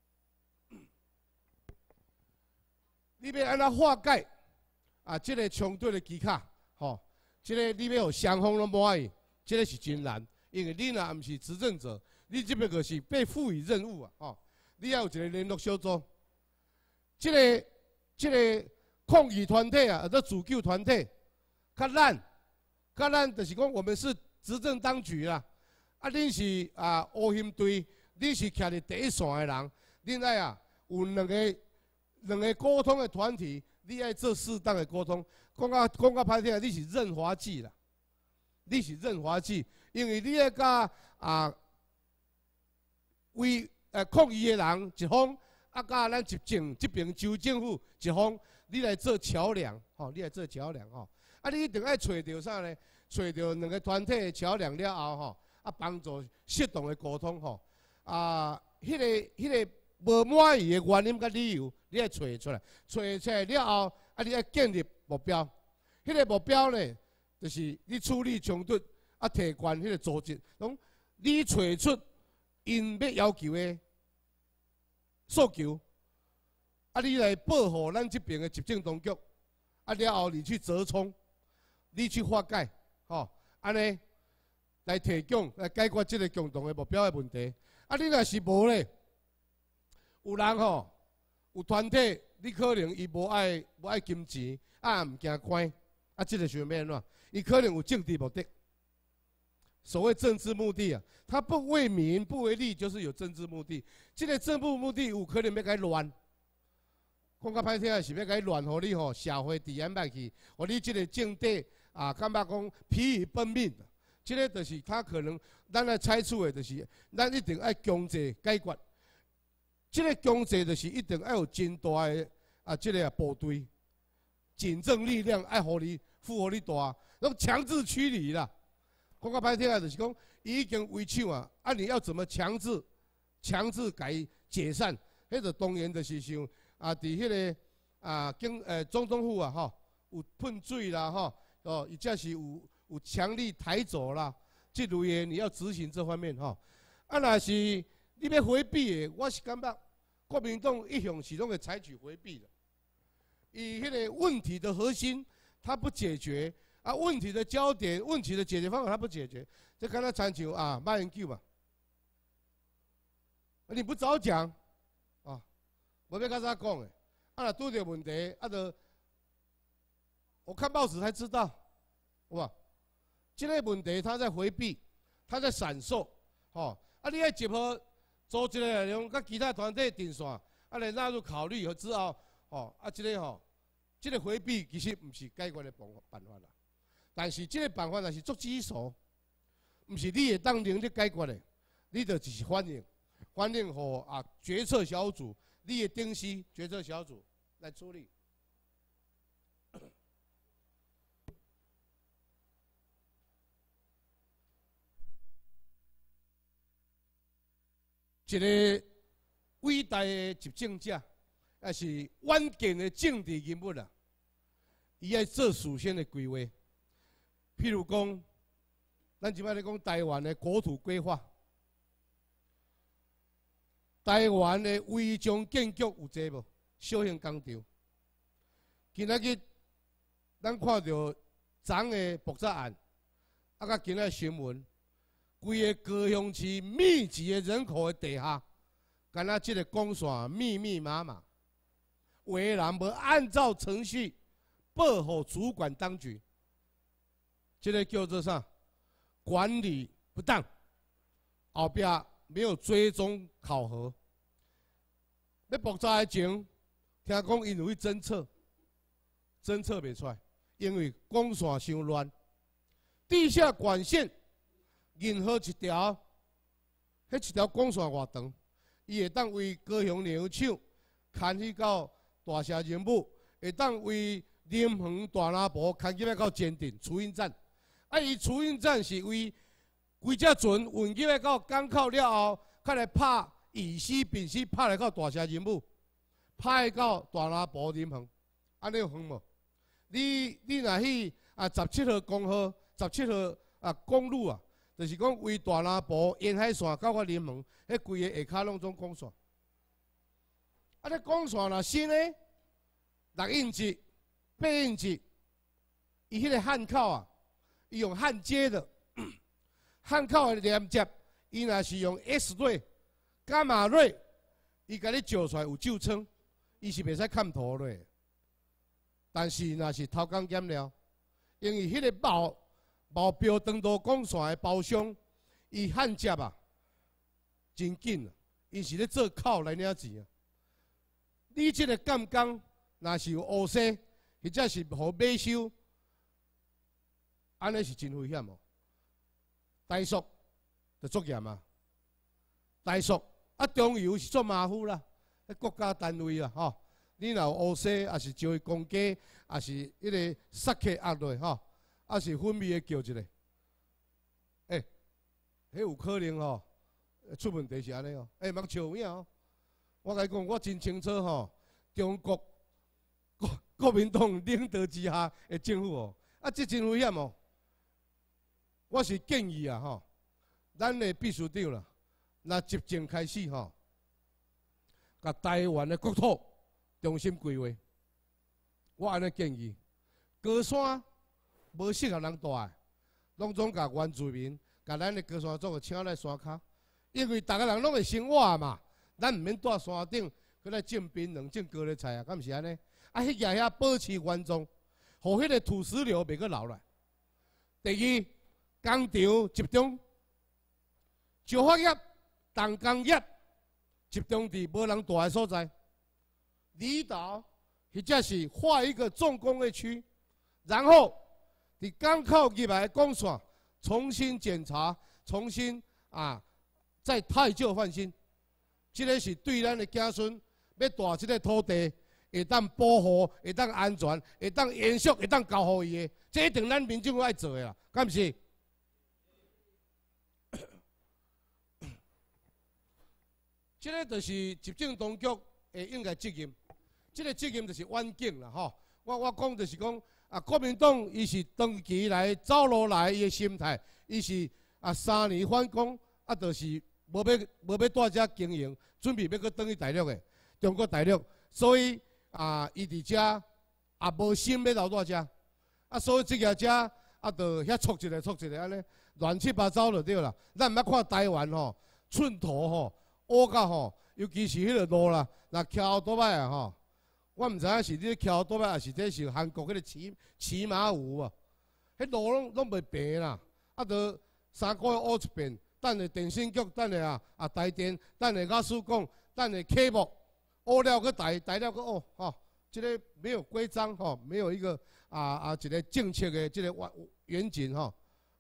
你要安怎化解啊？即、这个冲突的基卡，吼、哦。即个你要互双方拢满意，即个是真难，因为你若毋是执政者，你只不过是被赋予任务啊，吼！你要有一个联络小组，即个即个抗议团体啊，或者自救团体，较咱，较咱就是讲我们是执政当局啦，啊，恁是啊乌形队，恁是徛伫第一线的人，恁爱啊有两个两个沟通的团体。你爱做适当的沟通，讲啊讲啊歹听，你是润滑剂啦，你是润滑剂，因为你爱甲啊为呃抗议的人一方，啊甲咱执政这边州政府一方，你来做桥梁，吼、哦，你来做桥梁吼，啊，你一定爱找到啥呢？找到两个团体的桥梁了后，吼，啊帮助适当的沟通，吼，啊，迄、那个迄、那个无满意的原因甲理由，你爱找出来，找出来了后，啊，你爱建立目标。迄、那个目标呢，就是你处理冲突啊，提悬迄个组织，拢你找出因要要求的诉求，啊，你来保护咱这边的执政当局，啊了后你去折冲，你去化解，吼，安尼来提供来解决这个共同的目标的问题。啊，你若是无咧，有人吼有团体，你可能伊无爱无爱金钱，啊毋惊关，啊，这个想要安怎？伊可能有政治目的。所谓政治目的啊，他不为民不为利，就是有政治目的。这个政治目的有可能要甲伊乱，讲较歹听啊，是要甲伊乱，互你吼社会治安歹去，互你这个政敌啊，感觉讲疲于奔命。这个就是他可能咱来采取的，就是咱一定爱经济解决。这个经济就是一定要有真大的啊，这个部队、警政力量爱互你负荷你大，拢强制驱离啦。讲较歹听啊，就是讲伊已经围抢啊，啊你要怎么强制、强制甲伊解散？迄个当然就是像啊，伫迄个啊经诶总统府啊，吼有喷水啦，吼哦，伊则是有有强力抬走啦，这类的你要执行这方面吼。啊，若是你要回避的，我是感觉国民党一向是拢会采取回避的。以迄个问题的核心，它不解决。啊，问题的焦点、问题的解决方法，他不解决，这跟他参像啊，马英九嘛，你不早讲，啊，我要跟他讲的，啊，若拄着问题，啊，就我看报纸才知道，哇，这个问题他在回避，他在闪烁，吼，啊，你要结合组织的内容，甲其他团体定线，啊，来纳入考虑和之后，吼，啊，这个吼，这个回避其实不是解决的办办法啦。但是这个办法若是足棘手，毋是你会当能力解决的，你就只是反映，反映互啊决策小组，你的顶司决策小组来处理。一个伟大的执政者，也是稳健的政治人物啊，伊爱做事先的规划。譬如讲，咱即摆咧讲台湾的国土规划，台湾的违章建筑有济无？小型工厂。今仔日咱看到昨的爆炸案，啊，甲今仔新闻，规个高雄市密集的人口的地下，敢若即个公线密密麻麻，有的人无按照程序报互主管当局。这个叫做啥？管理不当，后壁没有追踪考核。要爆炸的前，听讲因有去侦测，侦测袂出来，因为管线伤乱，地下管线任何一条，迄一条管线偌长，伊会当为高雄牛场牵去到大社人武，会当为林园大拉埔牵去到坚定储运站。啊，伊储运站是为规只船运入来到港口了后，才来拍乙烯、丙烯，拍来到大社人武，拍到大拉埔林园，安尼有远无？你你若去啊十七号公号、十七号啊公路啊，就是讲为大拉埔沿海线到个林园，迄规个下骹拢总公线。啊，你公线若新诶，六英尺、八英尺，伊迄个焊口啊。伊用焊接的，焊口的连接，伊若是用 S 瑞、伽马瑞，伊甲你照出来有旧称，伊是袂使看图嘞。但是若是偷工减料，因为迄个毛毛标长度广线的包商，伊焊接啊，真紧啊，伊是咧做口来领钱啊。你即个监工若是有乌西，或者是互买收。安尼是真危险哦！大叔就作严啊，大叔啊，中油是做马虎啦，国家单位啊，吼，你若有乌西，也是招伊公家，也是迄个杀客压落吼，也是分别的叫一个，诶、欸，迄有可能吼、喔，出问题是安尼哦，诶、欸，莫笑咩哦， 我甲你讲，我真清楚吼，中国国国民党领导之下的政府哦，啊，这真危险哦。我是建议啊，吼，咱的秘书长啦，那执政开始吼，甲台湾的国土重新规划。我安尼建议，高山无适合人住的，拢总甲原住民，甲咱的高山族个请来山骹，因为逐个人拢会生活嘛。 咱毋免住山顶，去来种槟榔、种高丽菜啊，敢毋是安尼？啊，迄个遐保持原状，互迄个土石流袂阁流来。第二，工厂集中，石化业、重工业集中伫无人住的所在。离岛或者是划一个重工业区，然后伫港口入来的工线重新检查，重新啊再汰旧换新。 这个是对咱的子孙要住这个土地，会当保护、会当安全、会当延续、会当交互伊的，这一定咱民政府爱做的啦，敢毋是？这个就是执政当局的应该责任，这个责任就是远景啦，吼。我我讲就是讲啊，国民党伊是长期来走路来伊的心态，伊是啊三年反攻，啊就是。 无要无要带遮经营，准备要搁转去大陆的中国大陆，所以啊，伊伫遮也无心要留在遮，啊，所以这个遮啊，就遐错一个错一个安尼，乱七八糟就对啦。咱毋捌看台湾吼，寸土吼，乌到吼，尤其是迄个路啦，若桥多摆啊吼，我毋知影是你桥多摆，还是这是韩国迄个骑骑马舞啊，迄路拢拢袂平啦，啊，就三个月乌一遍。 等下电信局，等下啊啊台电，等下雅术港，等下科目，学了个台，台了个学，吼，这个没有规章吼，没有一个啊啊一个正确的这个远景吼。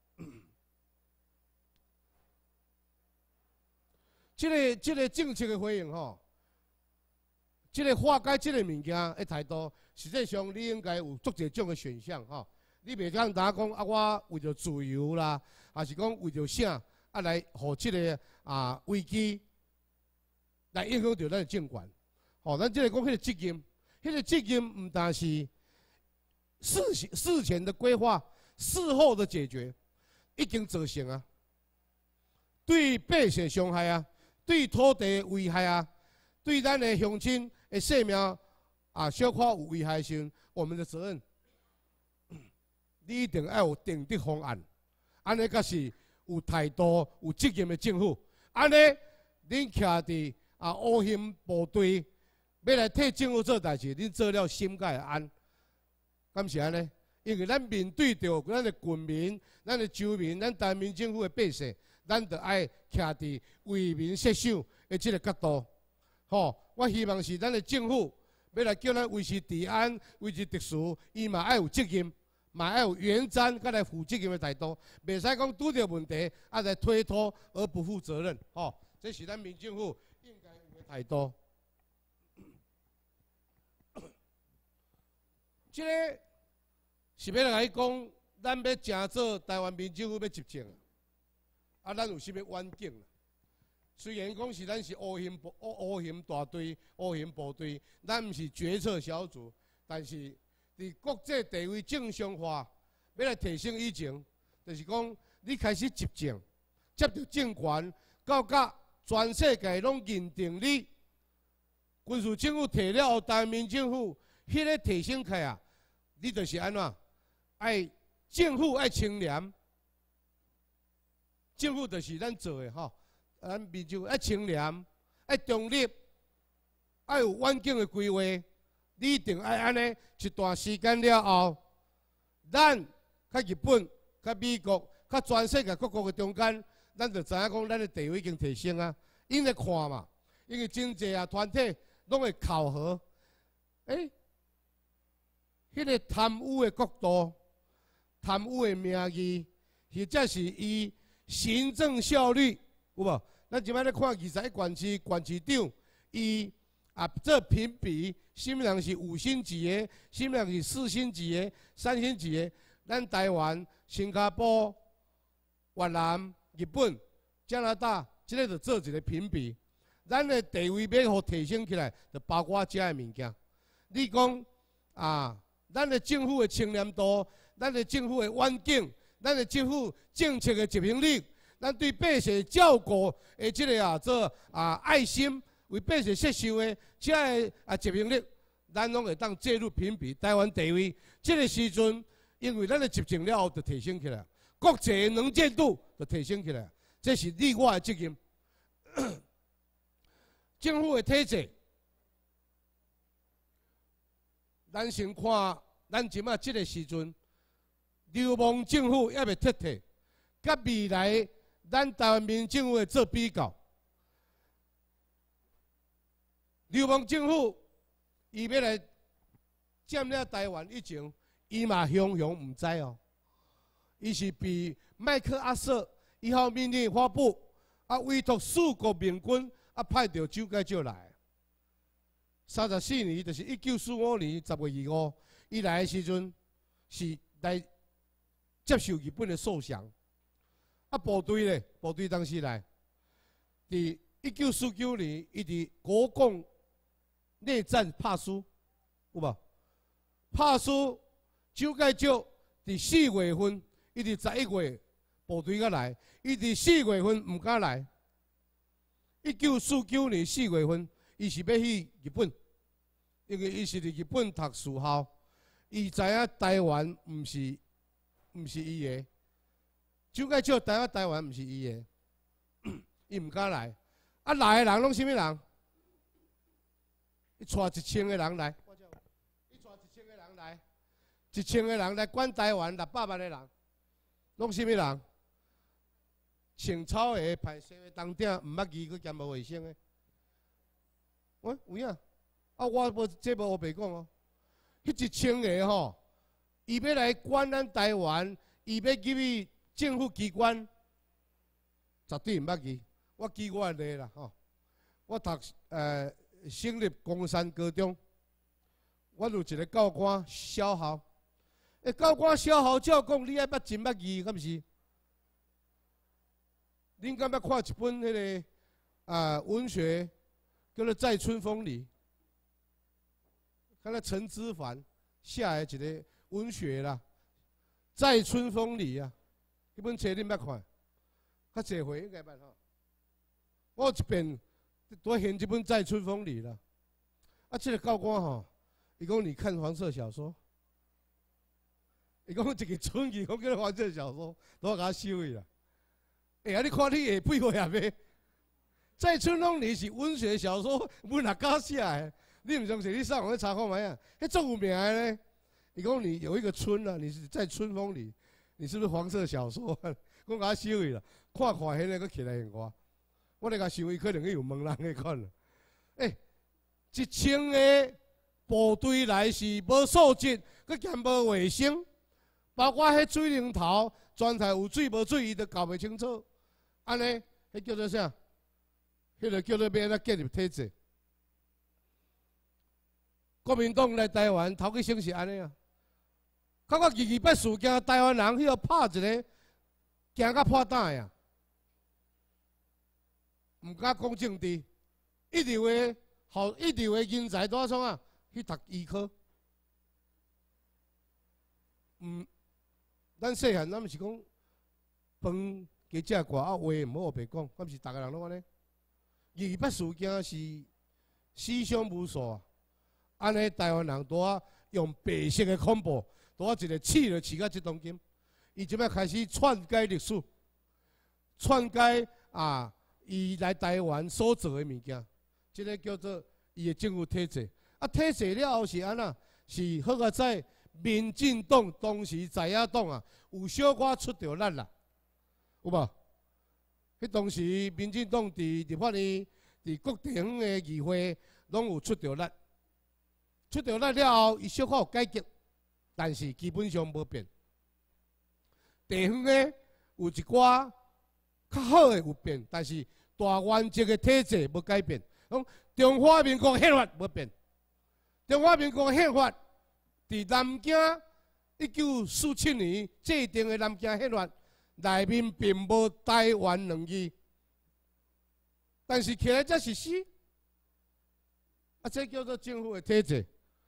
这个这个正确的回应吼，这个化解这个物件的态度，实际上你应该有足侪种的选项吼。你袂讲大家讲啊，我为着自由啦，还是讲为着啥？ 啊，来，互即个啊危机来影响到咱的政权。吼、哦，咱即个讲迄个责任，迄个责任毋但是事前事前的规划，事后的解决，已经造成啊，对百姓伤害啊，对土地危害啊，对咱的乡亲的性命啊，小可有危害时，我们的责任，你一定要有定的方案，安尼才是。 有态度、有责任的政府，安尼恁徛伫啊乌险部队，要来替政府做代志，恁做了心才会安，敢是安尼？因为咱面对着咱的军民、咱的州民、咱台民政府的百姓，咱着爱徛伫为民设想的这个角度。吼、哦，我希望是咱的政府要来叫咱维持治安、维持秩序，伊嘛爱有责任。 嘛要有原瞻，甲来负责任的态度，袂使讲拄着问题啊来推脱而不负责任，吼、哦，这是咱民政府应该有的态度。这个是要来讲，咱要正做台湾民政府要执政啊，咱有啥物远景？虽然讲是咱是乌险部乌乌险大队、乌险部队，咱毋是决策小组，但是。 伫国际地位正常化，要来提升以前，就是讲你开始执政，接到政权，到甲全世界拢认定你，军事政府摕了后，台民政府迄个提升起啊，你就是安怎？爱政府爱清廉，政府就是咱做的吼，咱民政府爱清廉，爱中立，爱有远景的规划。 你一定爱安尼一段时间了后，咱甲日本、甲美国、甲全世界各国的中间，咱就知影讲咱的地位已经提升啊。因来看嘛，因为真济啊团体拢会考核，诶、欸，迄、那个贪污的角度、贪污的名义，或者是伊行政效率，有无？咱即摆咧看二十一县市县市长，伊。 啊，这评比，什么人是五星级的，什么人是四星级的、三星级的？咱台湾、新加坡、越南、日本、加拿大，这个就做一个评比。 咱的地位要互提升起来，就包括遮个物件。你讲啊，咱的政府的清廉度，咱的政府的远景，咱的政府政策的执行力，咱对百姓照顾的即个啊，做啊爱心，为百姓设想的遮个啊执行力，咱拢会当介入评比台湾地位。即个时阵，因为咱的执政了后，就提升起来，国际的能见度就提升起来，这是你我的责任。政府的体制，咱先看咱即马即个时阵，流氓政府也未彻底，甲未来咱台湾民政府的做比较。流氓政府伊要来占领台湾以前，伊嘛雄雄毋知哦，伊是被麦克阿瑟一号命令发布，啊委托四国民军啊派到蒋介石来。三十四年，就是一九四五年十月二五，伊来的时阵是来接受日本的受降。啊，部队咧，部队当时来，伫一九四九年，伊伫国共内战拍输，有无？拍输，蒋介石伫四月份，伊伫十一月部队才来，伊伫四月份毋敢来。一九四九年四月份，伊是要去日本，因为伊是伫日本读士校，伊知影台湾毋是毋是伊的，蒋介石知影台湾毋是伊的，伊毋敢来。啊，来的人拢啥物人？伊带一千个人来，伊带一千个人来，一千个人来管台湾六百万个人，拢啥物人？穿草鞋、排洗的当顶，毋捌字，佮兼无卫生的。喂，有影？啊，我无这无黑白讲哦。迄一千个吼，伊要来管咱台湾，伊要入去政府机关，绝对毋捌字。我记我的例啦吼，我读呃省立公山高中，我有一个教官小校，诶，教官小校照讲，你爱捌真捌字，敢毋是？恁敢捌看一本迄、那个啊、呃、文学，叫做《在春风里》，看那陈之凡写的一个文学啦，《在春风里》啊，迄本册恁捌看？较侪回应该捌吼。我有一遍拄现这本《在春风里》啦，啊，这个教官吼，伊讲你看黄色小说，伊讲一个春语讲叫黄色小说，都甲我收去啦。哎呀，你看你下背会也袂？在春风里是文学小说，文学家写的，你唔相信？你上网去查看卖啊，迄足有名的咧。伊讲你有一个春啊，你是在春风里，你是不是黄色小说？我甲我收去啦，看看迄个，佮起来现我。我咧甲想伊可能去有问人去看了。诶、欸，一千个部队来是无素质，佮兼无卫生，包括迄水龙头泉台有水无水，伊都搞袂清楚。安尼，迄叫做啥？迄个叫做要安怎建立体制？国民党来台湾头几省是安尼啊？感觉二二八事件，台湾人迄个拍一个，惊甲破胆呀！毋敢讲政治，一直话好，一直话人才多创啊，去读医科。嗯，咱细汉咱毋是讲饭加食寡啊，话毋好白讲，敢毋是逐个人拢安尼？二二八事件是死伤无数啊！安尼台湾人拄啊用白色的恐怖，拄啊一个刺就刺到即当今，伊即摆开始篡改历史，篡改啊！伊来台湾所做的物件，即个叫做伊的政府体制。啊，体制了后是安那？是好个在民进党当时在野党啊，有小可出着力啦，有无？迄当时民进党伫立法院、伫各地方的议会，拢有出着力。出着力了后，伊小可有改革，但是基本上无变。地方的有一寡较好的有变，但是大原则的体制无改变。讲中华民国宪法无变，中华民国宪法伫南京一九四七年制定的南京宪法内面并无台湾两字， 但是起来才实施，啊，这叫做政府的体制。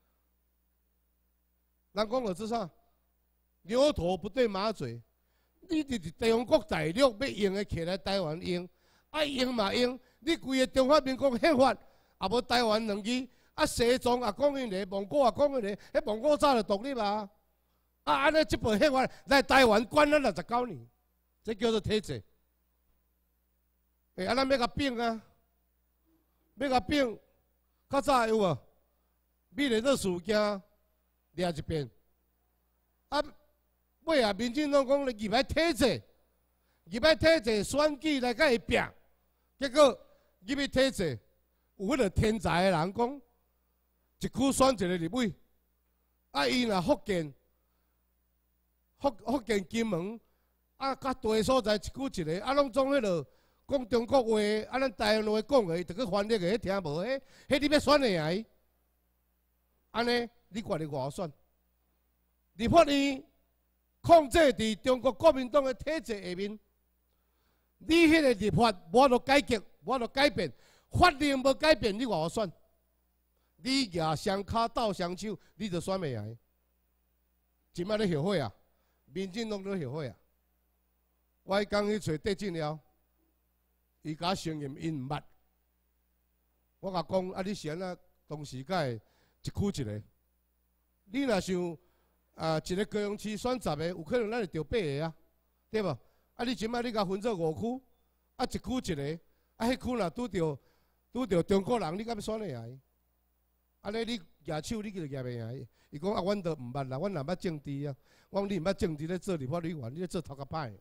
人讲了做啥？牛头不对马嘴，你伫伫中国大陆要用的起来台湾用，爱用嘛用。你规个中华民国宪法也无台湾两字，啊西藏也讲迄个，蒙古也讲迄个，迄蒙古早就独立啊。啊，安尼即部宪法来台湾管咱六十九年，这叫做体制。诶，啊，咱要甲变啊，要甲变，较早有无？美丽岛事件掠一遍，啊，尾啊，民进党讲入来体制，入来体制选举来甲伊拼，结果入去体制，有迄个天才的人讲，一区选一个立委，啊，伊若福建。福福建金门啊，甲地所在一区一个，啊，拢总迄落讲中国话，啊，咱台湾话讲个，就去翻译个，迄听无？迄迄你要选会来？安尼，你看你偌选？立法院控制伫中国国民党的体制下面，你迄个立法无得改革，无得改变，法令无改变，你偌选？你举双骹斗双手，你就选袂来。即摆咧后悔啊！民进党都后悔啊！我迄工去找戴进了，伊甲我承认因毋捌。我甲讲啊，你是安那当时甲会一区一个？你若想啊，一个高雄市选十个，有可能咱会着八个啊，对无？啊，你即摆你甲分做五区，啊，一区一个，啊，迄区若拄着拄着中国人，你敢要选会来？安尼你举手，你就举袂来。伊讲啊，阮都毋捌啦，阮若捌政治啊。我讲你毋捌政治咧做立法委员，你咧做头壳歹。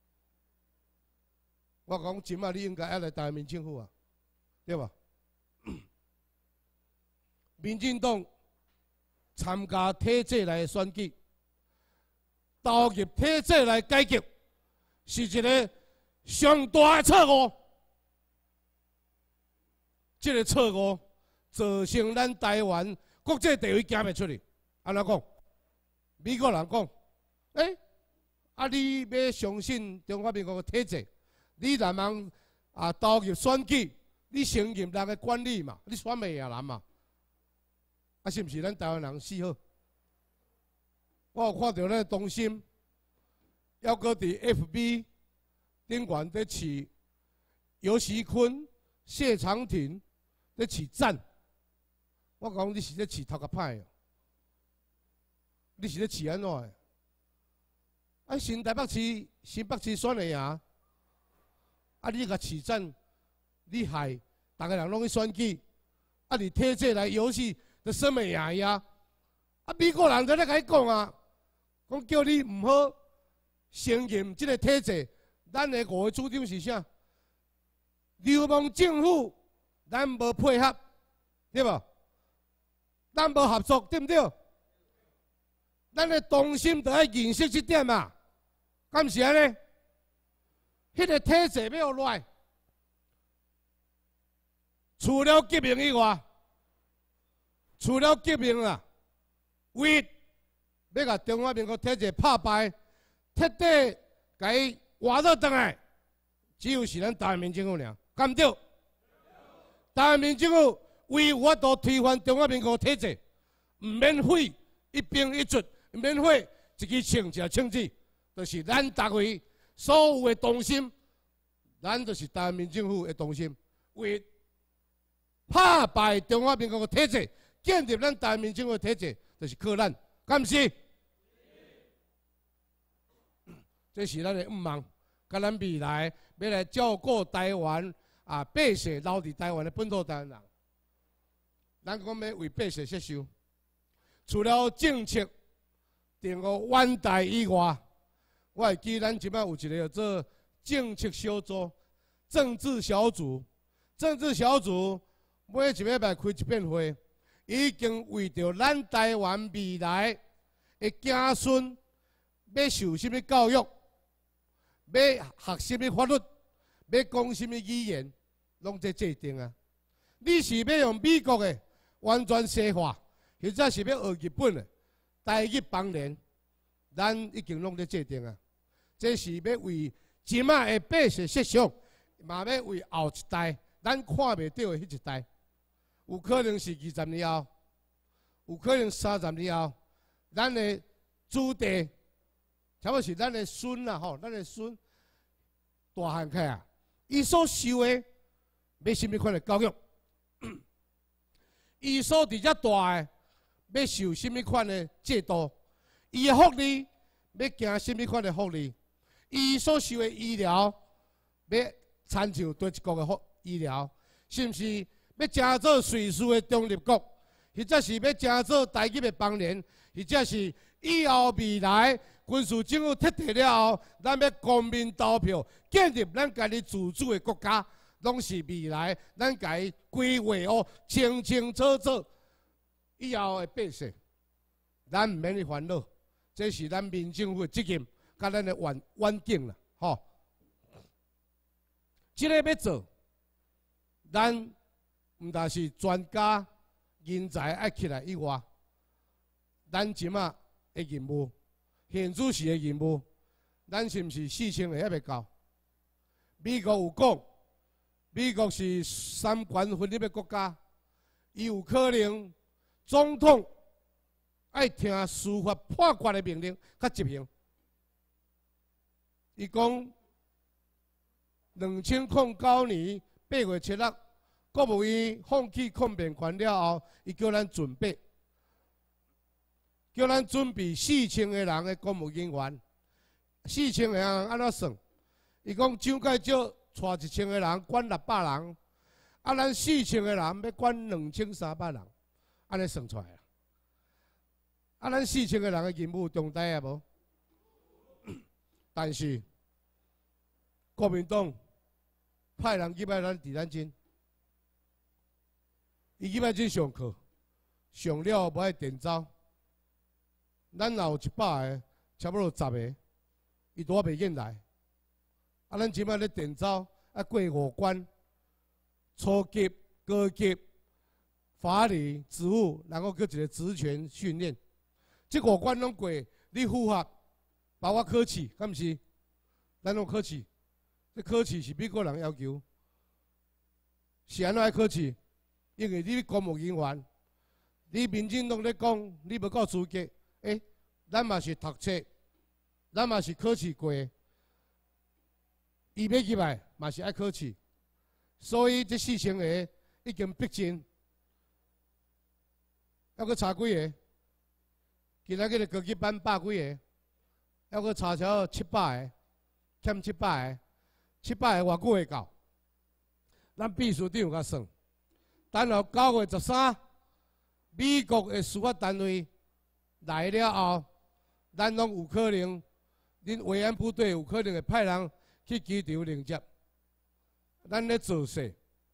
我讲即摆你应该爱来台湾民政府啊，对吧？民进党参加体制来选举，投入体制来改革，是一个上大的错误。这个错误造成咱台湾国际地位行袂出去。安怎讲？美国人讲，诶、欸，啊，你要相信中华民国的体制，你若通啊投入选举，你承认人的管理嘛，你选袂赢人嘛？啊，是毋是咱台湾人死好？我有看到咱中心，还搁伫 F B 顶悬在饲尤熙坤、谢长廷在饲赞，我讲你是在饲头壳歹哦。你是咧饲安怎的？啊，新台北市、新北市选会赢，啊，你甲饲赞，你害逐个人拢去选举，啊，你体制来游戏，就选袂赢伊啊！啊，美国人在咧甲你讲啊，讲叫你毋好承认即个体制，咱的五个主张是啥？流氓政府，咱无配合，对无？咱无合作，对毋对？咱的中心就要认识这点嘛，敢毋是安尼？迄个体制要来，除了革命以外，除了革命啦，为要甲中华民国体制拍败，彻底甲伊换倒转来，只有是咱台湾民政府尔，敢对？台湾民政府唯有法度推翻中华民国体制，毋免费一兵一卒。免费一支枪一个枪支，就是咱逐位所有的同心，咱就是台湾民政府的同心，为拍败中华民国的体制，建立咱台湾民政府的体制，就是靠咱，敢毋是？这是咱的愿望，甲咱未来要来照顾台湾啊百姓留伫台湾的本土台湾人，咱讲要为百姓设想，除了政策。定个湾台以外，我会记咱即摆有一个叫做政策小组、政治小组。政治小组每一个礼拜开一遍会，已经为着咱台湾未来的子孙要受什么教育，要学什么法律，要讲什么语言，拢在制定啊。你是要用美国的完全西化，或者是要学日本的？台日邦联，咱已经拢在制定啊。这是要为即卖的百姓设想，嘛要为后一代，咱咱看袂到的迄一代，有可能是二十年后，有可能三十年后，咱的子弟，差不多是咱的孙啦吼，咱的孙大汉起啊，伊所受的要甚物款的教育，伊所伫遮大的要受甚物款的制度，伊的福利要行甚物款的福利，伊所受的医疗要参照对一国的福医疗，是毋是要争做瑞士的中立国，或者是要争做台积的邦联，或者是以后未来军事政府撤退了后，咱要公民投票建立咱家己自主的国家，拢是未来咱家己规划哦清清楚楚。以后的百姓，咱毋免去烦恼，这是咱民政府的责任，甲咱的环环境啦，吼。即个要做，咱毋但是专家人才爱起来以外，咱即马的任务，现主时的任务，咱是毋是事情会还袂到？美国有讲，美国是三权分立的国家，伊有可能总统爱听司法判决的命令，甲执行。伊讲，两千零九年八月七日，国务院放弃抗辩权了后，伊叫咱准备，叫咱准备四千个人的公务人员，四千个人安怎算？伊讲蒋介石带一千个人管六百人，啊，咱四千个人要管两千三百人，安尼算出来啊！啊，咱四千个人的任务重大啊无？但是国民党派人去摆咱伫咱军，伊去摆军上课，上了无爱电走，咱若有一百个，差不多十个，伊拄仔袂瘾来。啊，咱即摆咧电走，啊过五关，初级、高级、法理、职务，然后搁一个职前训练，即五关拢过，你符合，包括考试，敢毋是？咱拢考试。这考试是美国人要求，是安怎爱考试？因为你公务人员，你民进党咧讲你无够资格，诶、欸，咱嘛是读册，咱嘛是考试过，伊要入来嘛是爱考试，所以这四千个已经逼真，还阁差几个？今仔日高级班百几个，还阁差超七百个，欠七百个。七百个偌久会到？咱秘书长有甲算，等到九月十三，美国的司法单位来了后，咱拢有可能，恁维安部队有可能会派人去机场迎接。咱咧做事，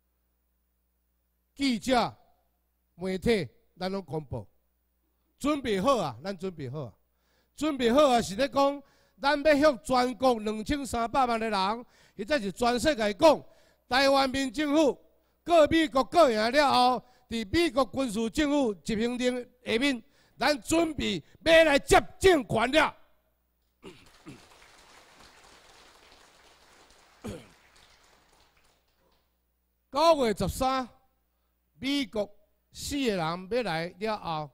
记者、媒体，咱拢公布，准备好啊！咱准备好啊！准备好啊！是咧讲。咱要向全国两千三百万的人，或者是全世界讲，台湾民政府告美国告赢了后，伫美国军事政府执行令下面，咱准备要来接政权了。九月十三，美国四个人要来了后，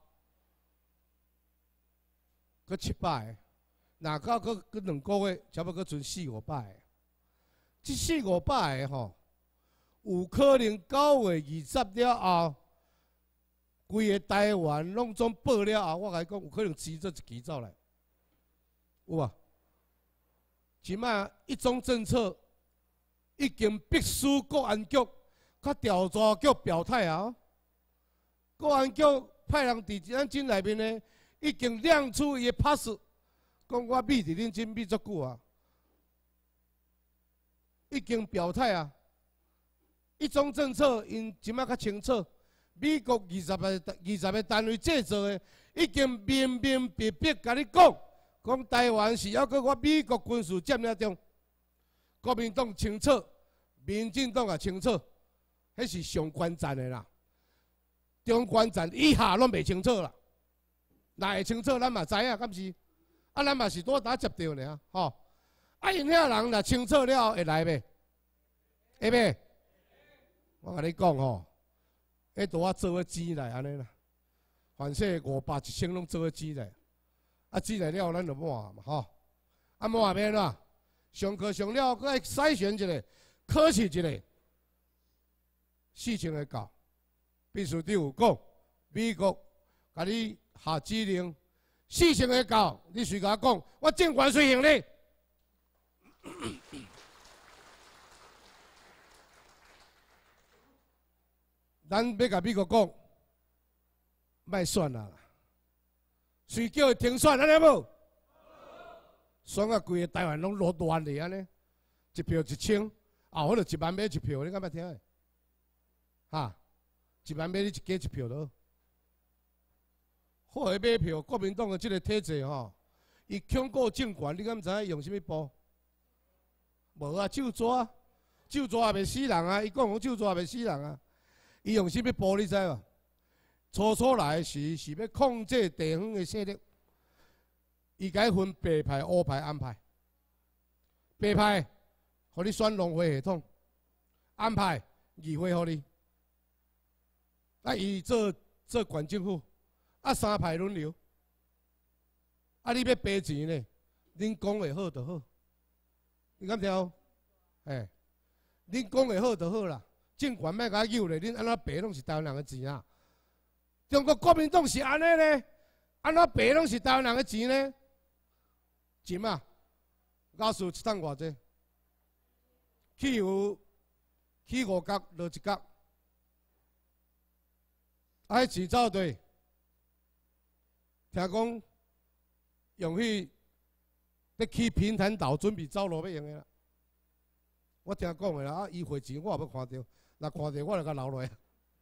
搁七百个。哪到搁搁两个月，差不多搁剩四五百个。这四五百个吼，有可能九月二十了后，规个台湾拢总报了后，我甲你讲，有可能迟做一期走来，有啊。即摆一中政策已经必须国安局、甲调查局表态啊。国安局派人伫咱军内面呢，已经亮出伊的 pass。讲我秘伫恁真秘足久啊，已经表态啊。一中政策因即摆较清楚，美国二十个二十个单位制作的，已经明明白白甲你讲，讲台湾是要搁我美国军事占领中。国民党清楚，民进党也清楚，迄是上关站的啦。中关站以下拢袂清楚啦，若会清楚，咱嘛知影，敢是？啊，咱嘛是拄打接到呢，吼！啊，因遐人若清楚了后会来袂？会袂？ 我甲你讲吼，迄拄仔做伙钱来安尼啦，凡说五百一千拢做伙钱来，啊钱来了咱就满嘛吼，啊满免啦，上课上了，搁爱筛选一下，考试一下，事情会到。秘书长有讲，美国甲你下指令，事情会到，你随甲我讲，我尽管随行你。咱要甲美国讲，莫选啦，随叫伊停选，安尼无？选啊，规个台湾拢落乱哩安尼，一票一千，啊，或者一万买一票，你敢捌听诶？哈，一万买你一加一票都好。好诶，买票，国民党诶即个体制吼，伊恐过政权，你敢知影用啥物步？无啊，手抓，手抓也袂死人啊！伊讲讲手抓也袂死人啊！伊用啥物步你知无？初初来时是要控制地方诶势力，伊该分白派、乌派、暗派。白派，互你选农会系统；暗派，议会互你。啊，伊做做县政府，啊三派轮流。啊，你要赔钱呢？恁讲会好就好。你敢听？哎，恁讲会好就好啦。政权莫甲诱咧，恁安怎赔拢是台湾人的钱啊？中国国民党是安尼呢？安怎赔拢是台湾人的钱呢？钱啊，假使一趟偌济？汽油起五角落一角，啊，迄钱走对？听讲用去要去平潭岛，准备走路要用的啦。我听讲的啦，啊，伊汇钱我也要看到，若看到我就甲留落来。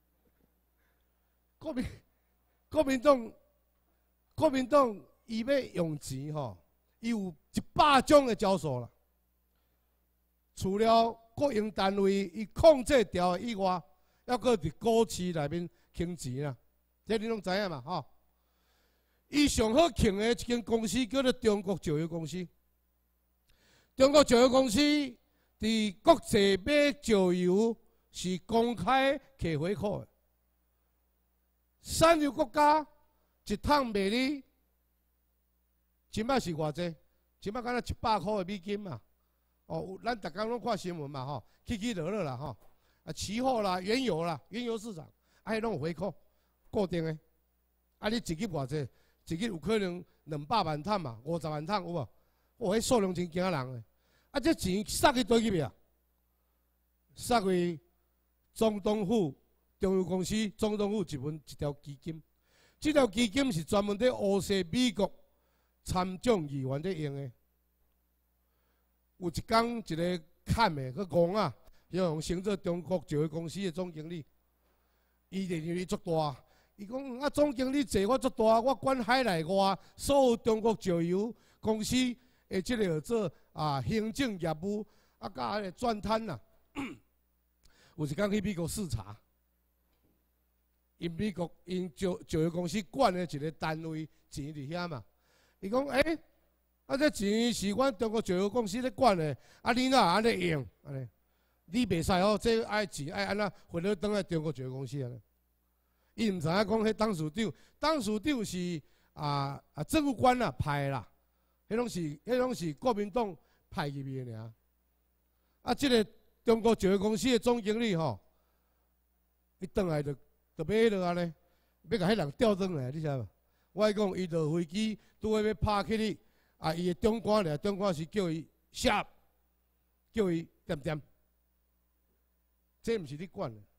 国民国民党国民党伊要用钱吼，伊有一百种的招数啦。除了国营单位伊控制掉以外，还搁伫股市内面坑钱啦，这你拢知影嘛吼？伊上好坑的一间公司叫做中国石油公司。中国石油公司伫国际买石油是公开摕回扣的。产油国家一趟卖你，即摆是偌济？即摆敢若一百块的美金嘛？哦，咱逐工拢看新闻嘛吼，起起落落啦吼，啊，期货啦、原油啦、原油市场，啊，迄拢有回扣，固定的。啊，你一日偌济？一日有可能两百万桶嘛，五十万桶有无？哦，迄数量真惊人诶！啊，这钱塞去倒去边啊？塞去总统府。中油公司总统府一份一条基金，这条基金是专门在乌西美国参众议员在用的。有一天，一个看的个戆啊，要用升做中国石油公司的总经理，伊认为伊足大，伊讲啊，总经理坐我足大，我管海内外所有中国石油公司的即个做啊行政业务啊，甲迄个转摊呐。有一天去美国视察。因美国因石石油公司管的一个单位钱伫遐嘛，伊讲诶、欸，啊这钱是阮中国石油公司咧管的，啊你哪安尼用安尼？你袂使哦，这爱钱爱安怎回到倒来中国石油公司安尼？伊毋知影讲迄董事长，董事长是啊啊政府官啊派啦，迄拢是迄拢是国民党派入去的尔。啊，即、这个中国石油公司的总经理吼，伊倒来就。就买落安尼，要甲迄人调转来，你知无？我讲伊落飞机，拄好要拍起哩，啊，伊的中官咧，中官是叫伊下，叫伊点点，这毋是你管的。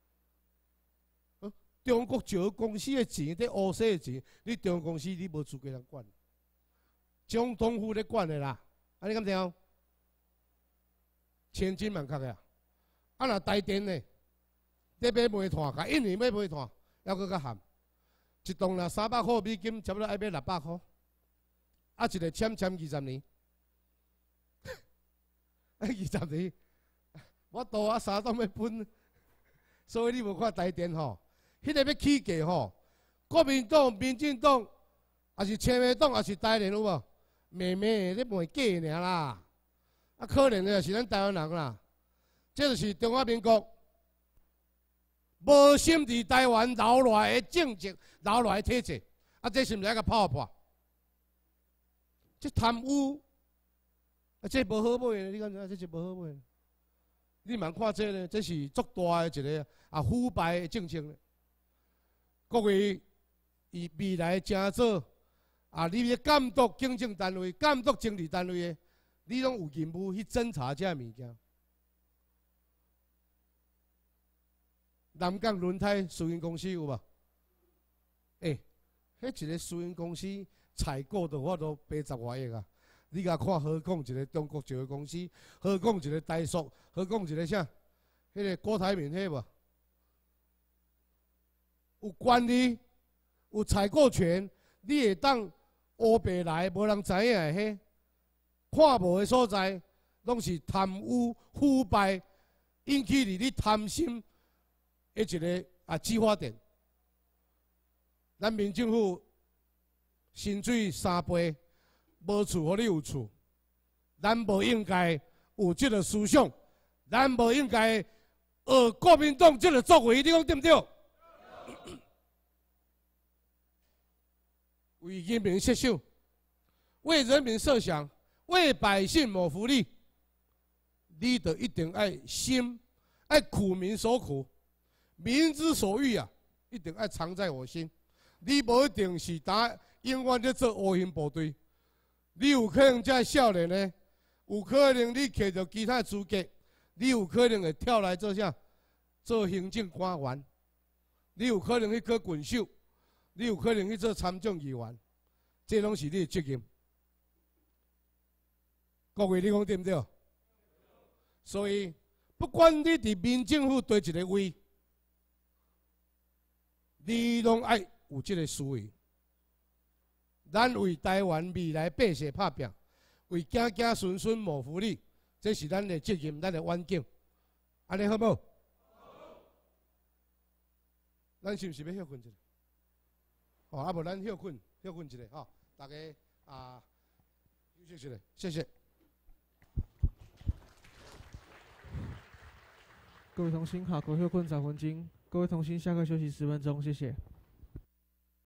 中国石油公司的钱，伫乌西的钱，你中油公司你无资格通管。总统府咧管的啦，啊，你敢听？千金万确的啊，啊，若台电呢？你买煤炭，甲印尼买煤炭，还佫较咸，一栋若三百块美金，差不多爱买六百块，啊，一个签签二十年，啊，二十年，我多啊三栋要分，所以你无看台电吼，迄个要起价吼，国民党、民进党，还是亲民党，还是台联有无？妹妹咧卖假尔啦，啊，可怜的是咱台湾人啦，这就是中华民国。 无心伫台湾留落来的政治、留落来的体制，啊，这是毋是爱甲破破？这贪污，啊，这无好买呢？你敢知？这是无好买。你慢看这呢，这是足大的一个啊腐败的政策呢。各位，以未来正做啊，你咧监督行政单位、监督政治单位的，你拢有义务去侦查这物件。南港轮胎私营公司有无？诶、欸，迄一个私营公司采购的话都八十外亿啊！你甲看，何况一个中国一个公司，何况一个台塑，何况一个啥？迄、那个郭台铭迄无？有管理，有采购权，你会当乌白来，无人知影的迄，看无的所在，拢是贪污腐败，引起你你贪心。一个啊激发点，咱民政府薪水三倍，无厝互你有厝，咱无应该有这个思想，咱无应该学国民党这个作为，你讲对不对？为人民设想，为人民设想，为百姓谋福利，你得一定爱心，爱苦民所苦。民之所欲啊，一定爱藏在我心。你无一定是打永远在做乌形部队，你有可能在少年呢，有可能你摕到其他资格，你有可能会跳来做啥？做行政官员，你有可能去考郡守，你有可能去做参众议员，这拢是你的责任。各位，你讲对不对？所以，不管你伫民政府对一个位。你拢爱有这个思维，咱为台湾未来百姓拍拼，为子子孙孙谋福利，这是咱的责任，咱的愿景。安尼好无？好。咱是不是要休困一下？哦，啊无咱休困，休困一下吼，大家啊休息一下，谢谢。
各位同心好，各位休困十分钟。各位同心，下课休息十分钟，谢谢。